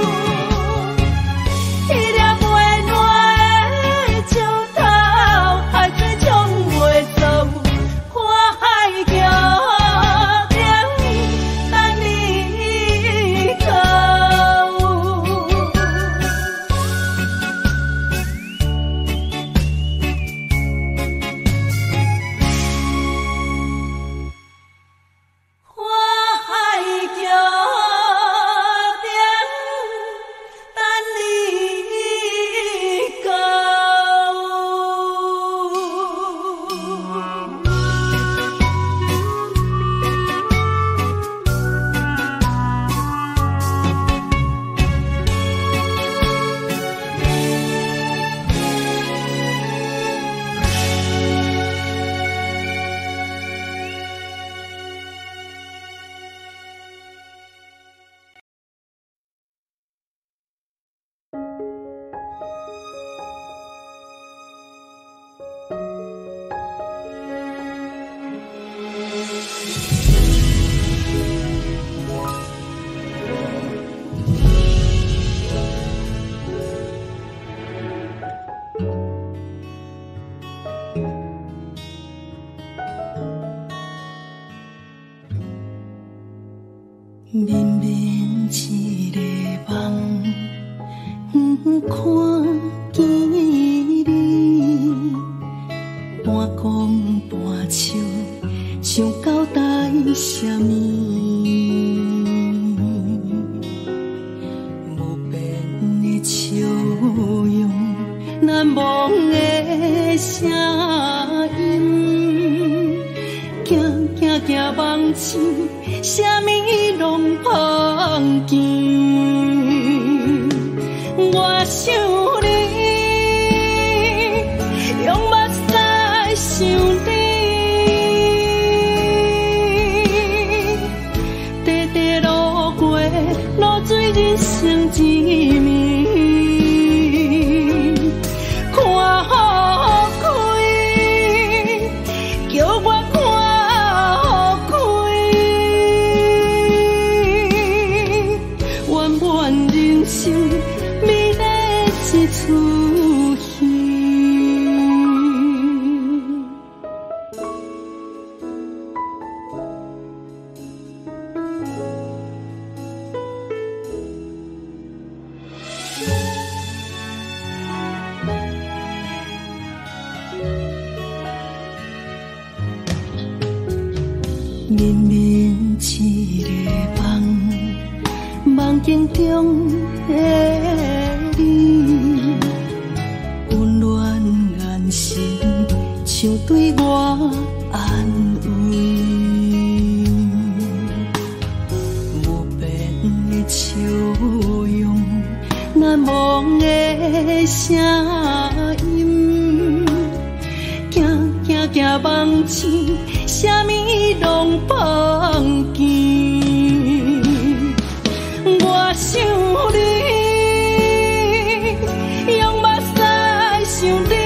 迄粒袂烂的石头，海水冲袂走，我海桥顶等你到。 绵绵一个梦，看见你，半讲半笑，想交代什么？无边的笑容，难忘的声音，行梦醒。什么拢碰见，我想你，用目屎想你，直直路过，路水人生一暝，看好开，叫我看。美丽一出戏，绵绵一个梦，梦境中的你，温暖眼神，像对我安慰。无边的笑容，难忘的声音，行梦醒，什么拢碰见。我想你，用目屎想你，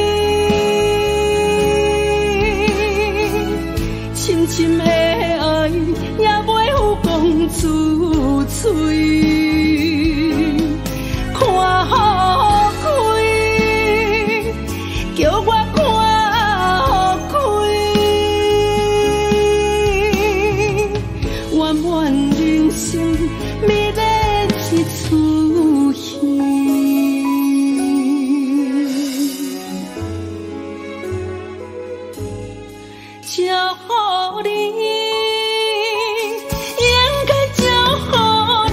深深的爱也袂有讲出嘴，看好开，叫我看好开，圆圆人生。美丽一出戏，照乎你，应该照乎你，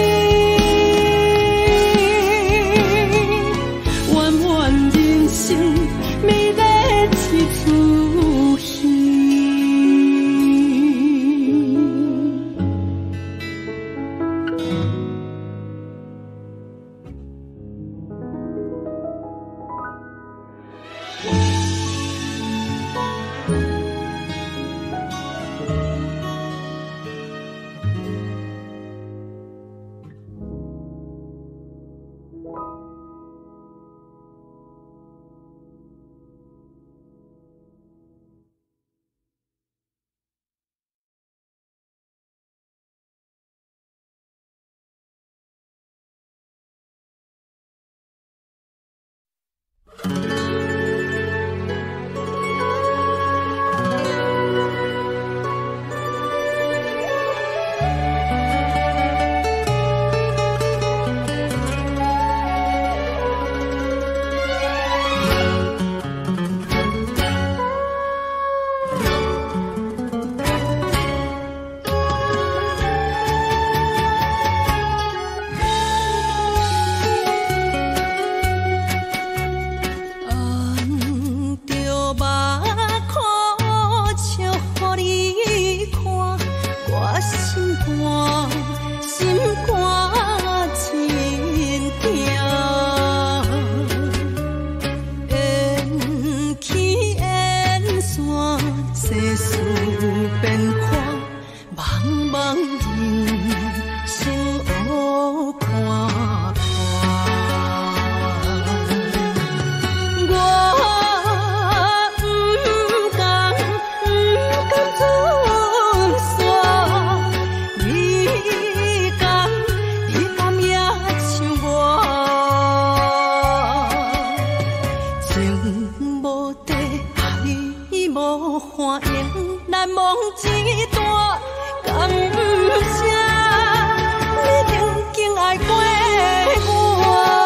圆圆人生美丽一出戏。 爱无反应，难忘一段感谢，你曾经爱过我。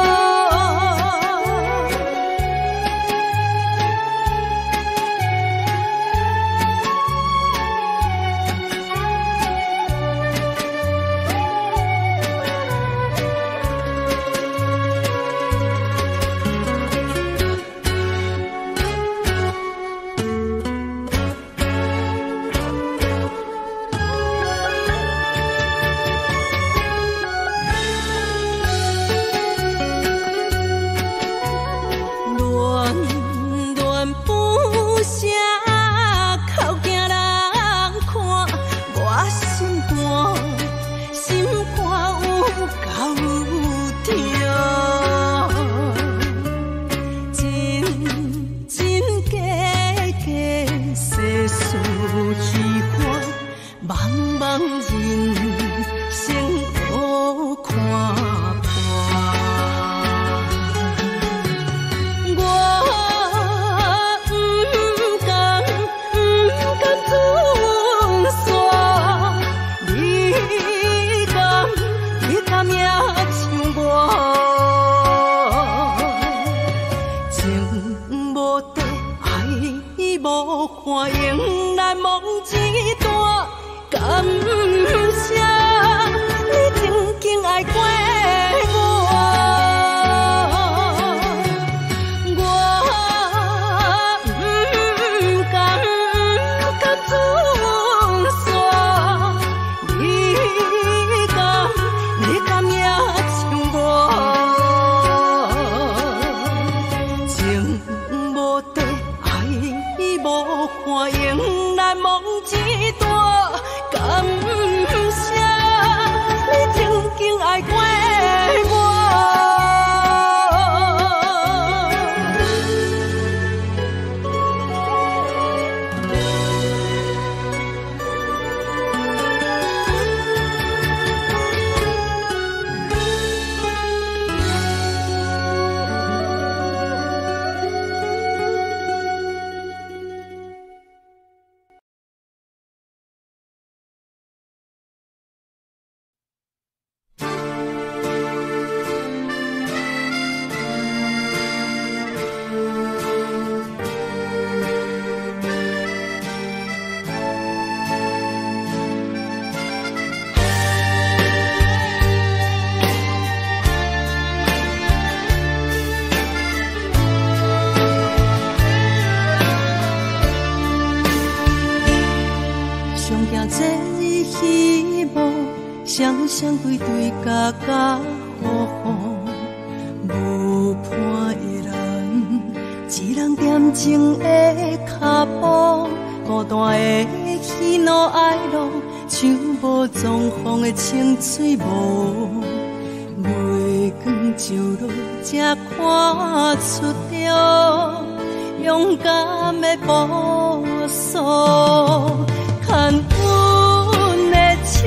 双对对家家户户，无伴的人，一人恬静的脚步，孤单的喜怒哀乐，像无状况的清水雾。月光照落，才看出着勇敢的步数，牵阮的手。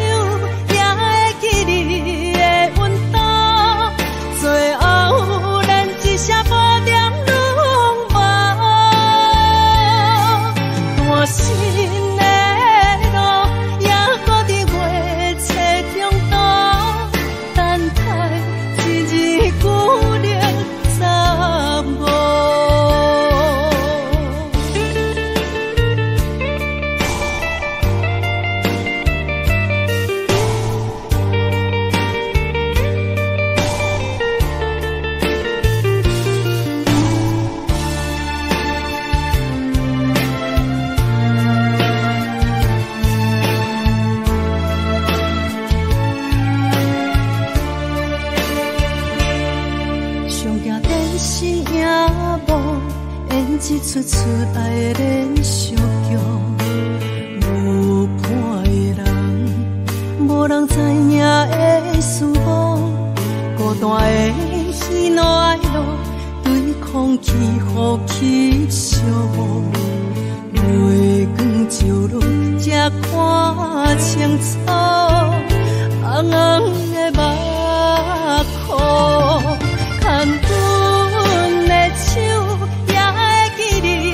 你的温度，最后连一声保证拢无。单身的路，也搁伫月色中度，等待一日旧历15。 一出出来的连续剧，无伴的人，无人知影的思慕，孤单的喜怒哀乐，对空气、雨气相无。月光照落，才看清楚，红红的目眶，牵阮的手。 记你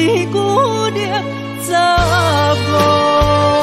为孤立查某。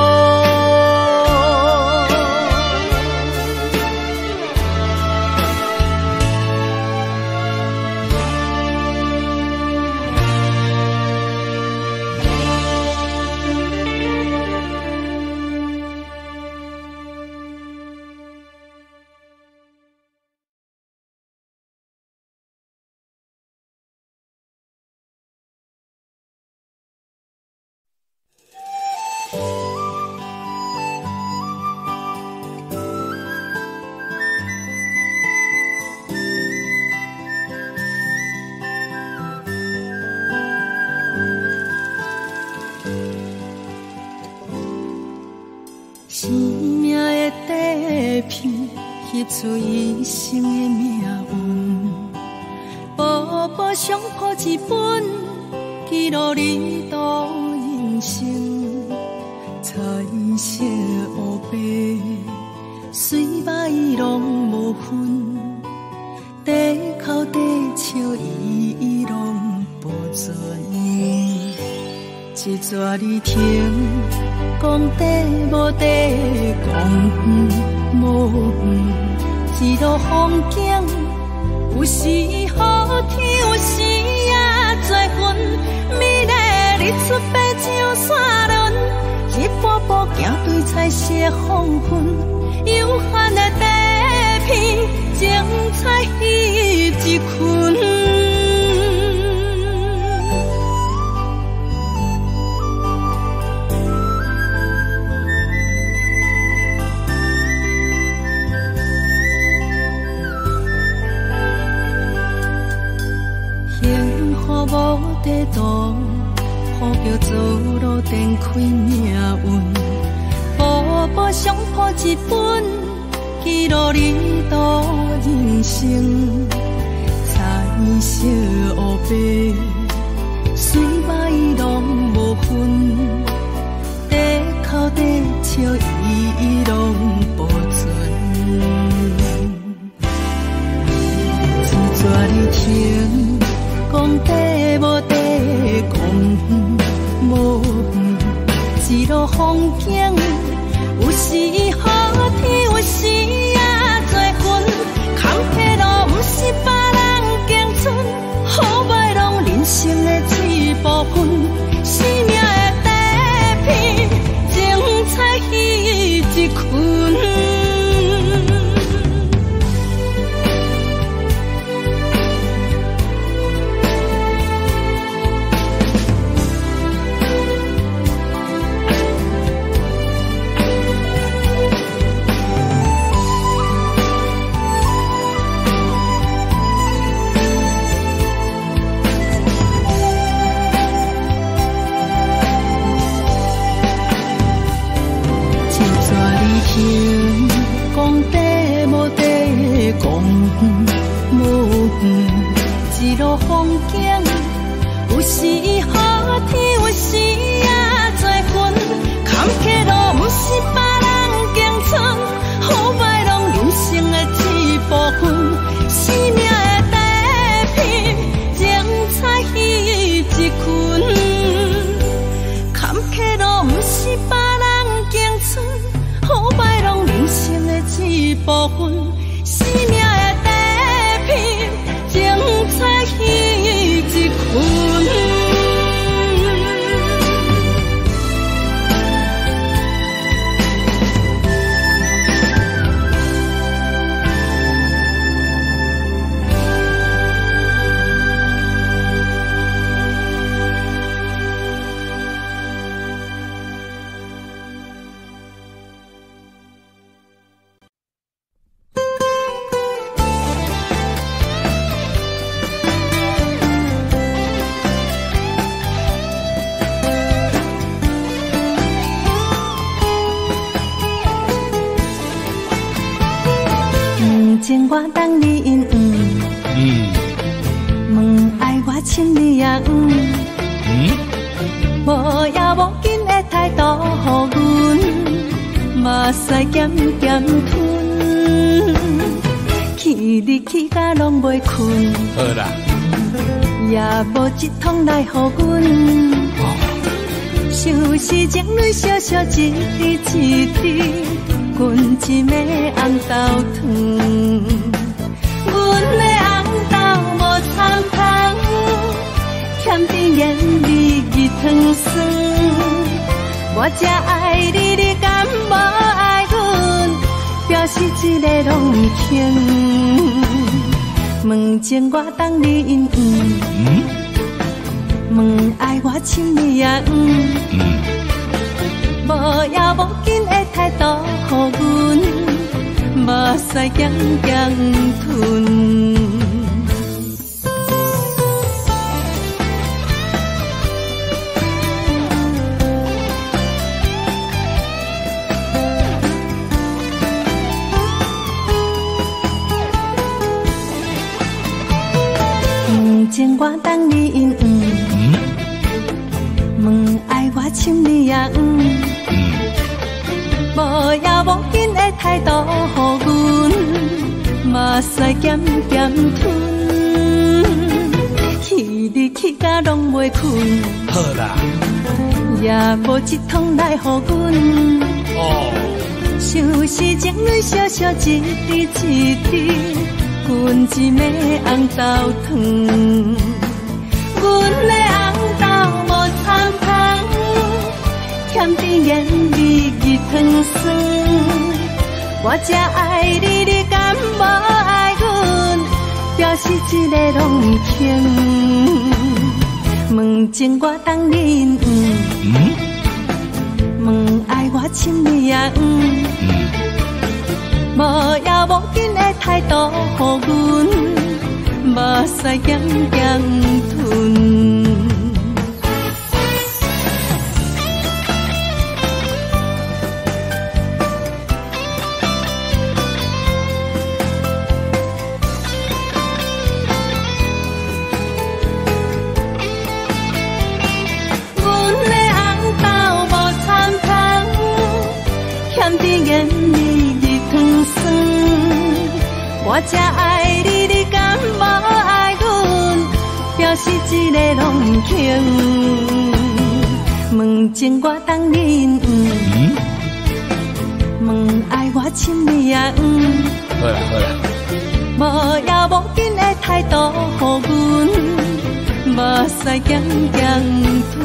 生命的底片，翕出一生的命运。步步相谱一本，记录你度人生。彩色黑白，水白拢无分。地口地笑，伊拢保存。一纸字听。讲地无地，讲远无远，一路风景，有时好天，有时也多云。美丽日出白照山仑，一步步行对彩色黄昏。有限的地片，精彩翕一群。无地图，谱叫做路展开命运。步步相谱一本，记录你度人生。彩色黑白，水白拢无分。地口地笑，伊拢保存。一纸字听。讲地无地，讲远无远，一路风景，有时好天，有时也多云。坎坷路不是别人行出，好歹拢人生的一部分。生命的底片，精彩翕一群。讲地无地，讲远无远，一路风景，有时好天，有时也多云。坎坷路不是别人行出，好歹拢人生的一部分。生命的底片，精彩翕一群。坎坷路不是别人行出。好歹拢人生的一部分，生命的底片，精彩翕一群。情我等你因问爱我亲你也无也无紧的态度，予阮嘛使咸咸吞，去你去甲拢袂困。 好啦， 也无一通来予阮。想是情侣小小一滴一滴，滚一暝红豆汤。阮的红豆无参香，欠甜言味鱼汤酸。我才爱你，你敢无爱阮？表示一个拢毋肯。问前我当你应允，问爱我亲你也无也无紧的态度，予阮目屎咸咸吞。问前我当你应允，问爱我亲你也无也无紧的态度，予阮目屎咸咸吞。去你去甲拢袂困， 好啦， 也无一通来予阮。 哦， 像是情侣小小一滴一滴，滚一暝红豆汤。阮的红豆无参香，欠甜言味鱼汤酸。我才爱你，你敢无爱阮？表示一个拢毋肯。问前我当你应允，问爱我亲你也无也无紧的态度，予阮目屎咸咸吞。我才爱你，你敢无爱阮？表示一个拢毋肯。问前我当你应允，问爱我亲你也好啦好啦， 无也无紧的态度，予阮目屎咸咸吞。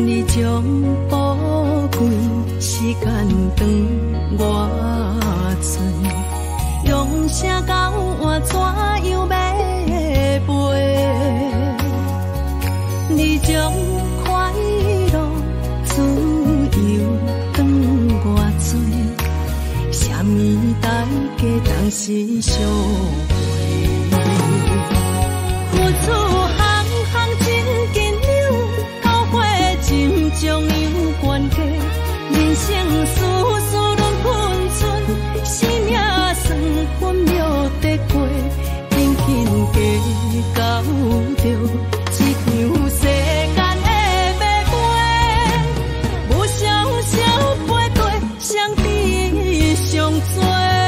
你将宝贵时间长我做，用声交换怎样要陪？你将快乐自由长我做，啥物代价当时相陪？付出行行真紧张，到火真将有关系。人生事事轮分寸，生命算分秒得过，紧紧加到着这场世间的马背，无常少背过，上帝上多。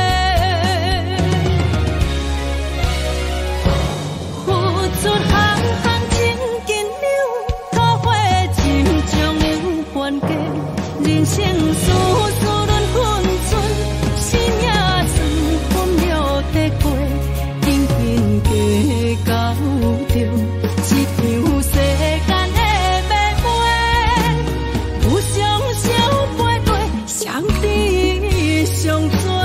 付出行行真紧张，到火真将有关系。人生事事轮分寸，生命算分秒得过，紧紧加到着这场世间的马背，有常少背过，上帝上多。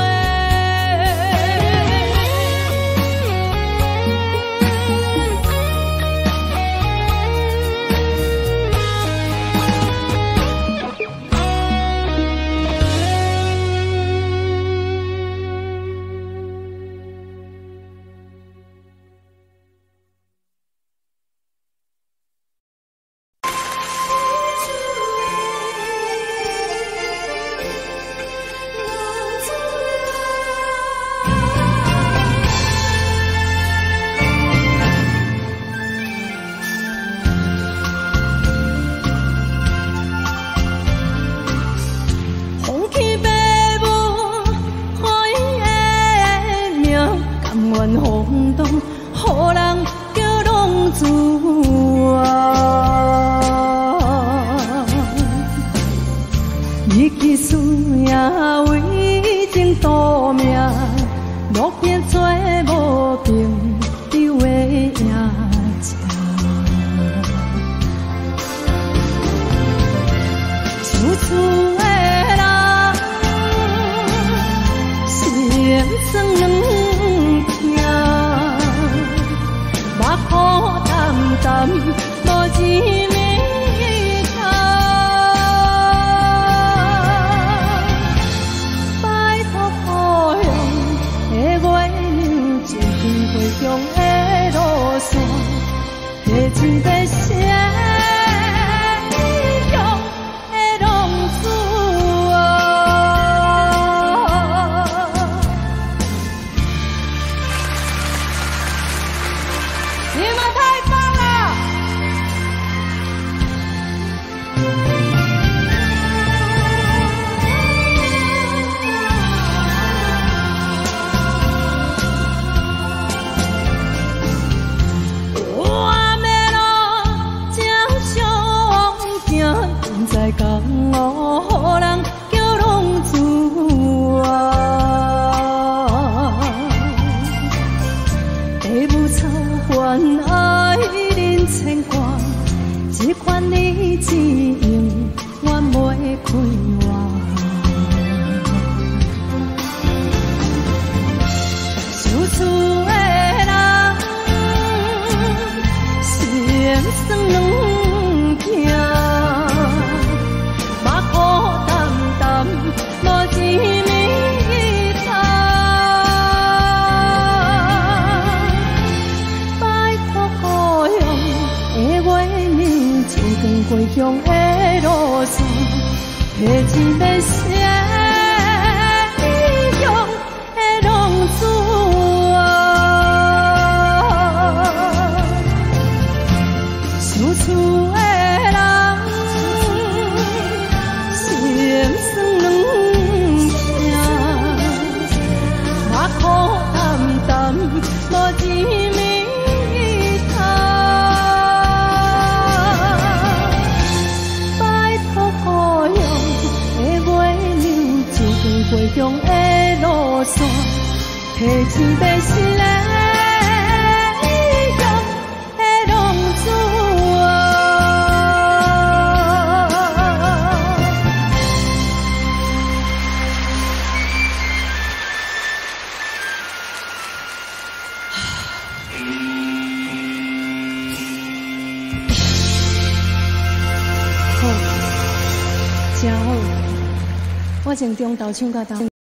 真好，我从中昼唱到昼。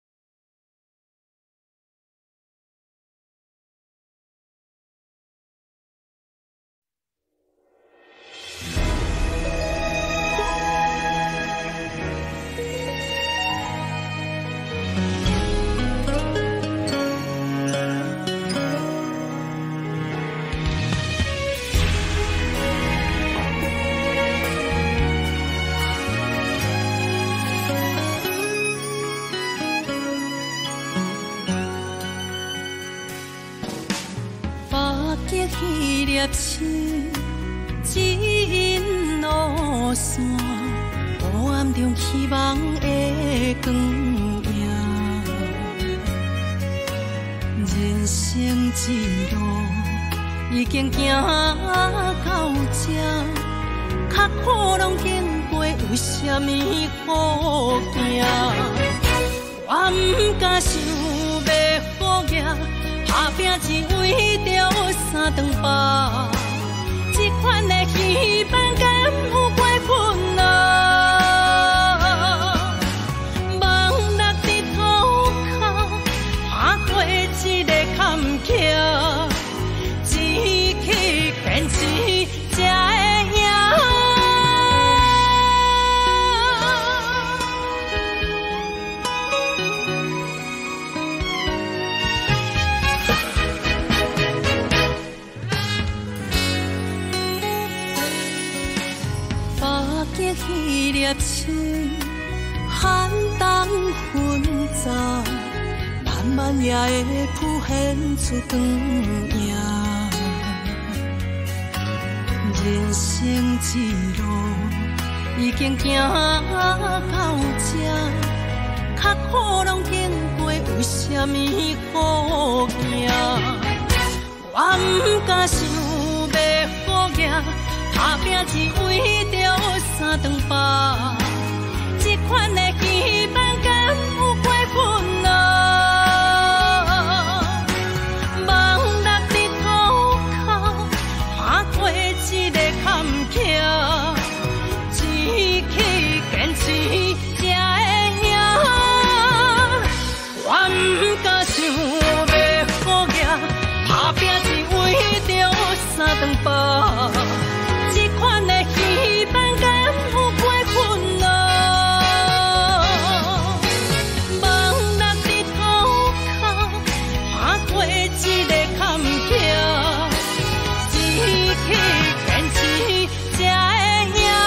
迄粒星，指引路线，黑暗中希望的光影。人生之路已经行到这，较苦拢经过，为什么好行？我不敢想要好业。打拼只为着三顿饱，这款的希望敢有过分啊？望落伫土骹，爬过一个坎坷，志气坚持才会赢。迄粒星，寒冬混杂，慢慢也会浮现出光影。人生之路已经行到这，较苦拢经过，为什么好行？我不敢想要好业。打拼只为着三顿饱，这款的希望敢有过分啊？望落伫土骹，爬过一个坎坷，志气坚持才会赢。我不敢想要好业，打拼只为着三顿饱。款的希望敢有过分啊？望落伫土骹，爬过一个坎坷，志气坚持才会赢。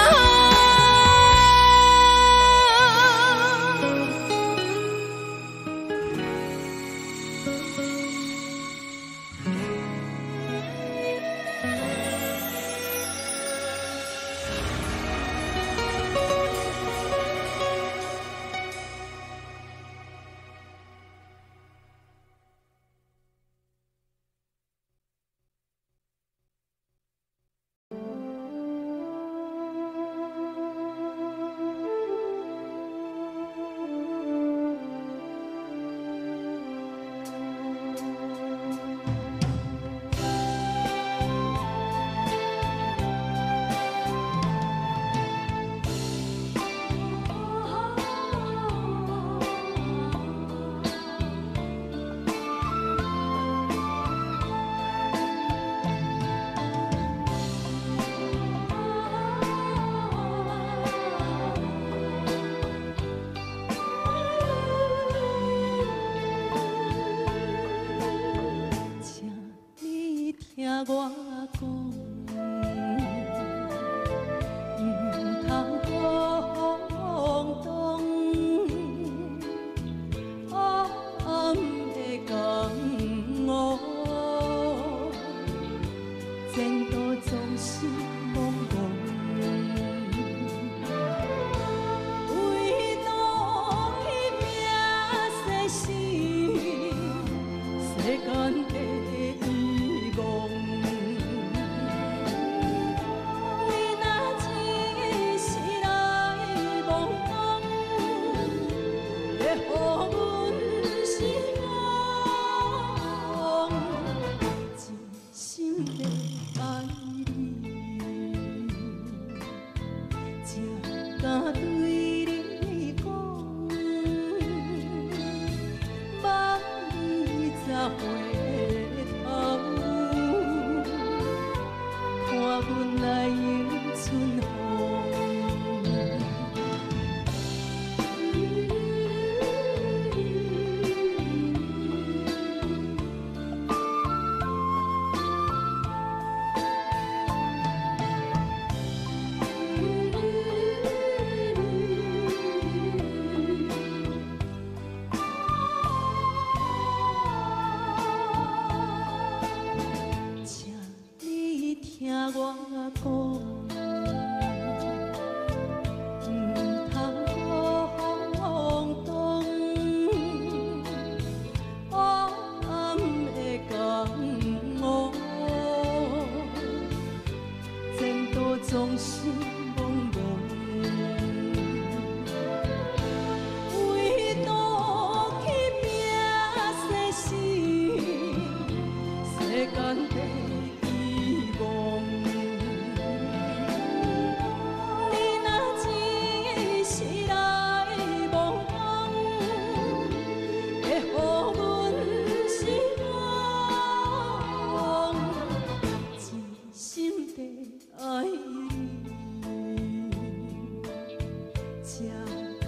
我讲，唔通空洞，暗的江湖，前途总是茫茫。为多去命世事，世间的。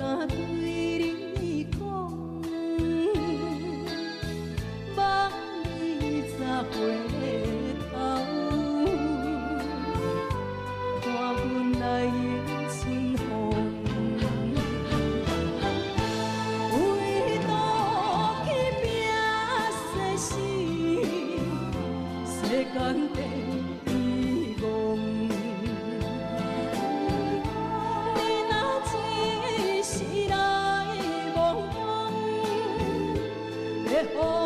敢对你讲，望你早回头，看阮来迎春风。为渡去拼世事，世间第一梦。你若一时来懵懂，要予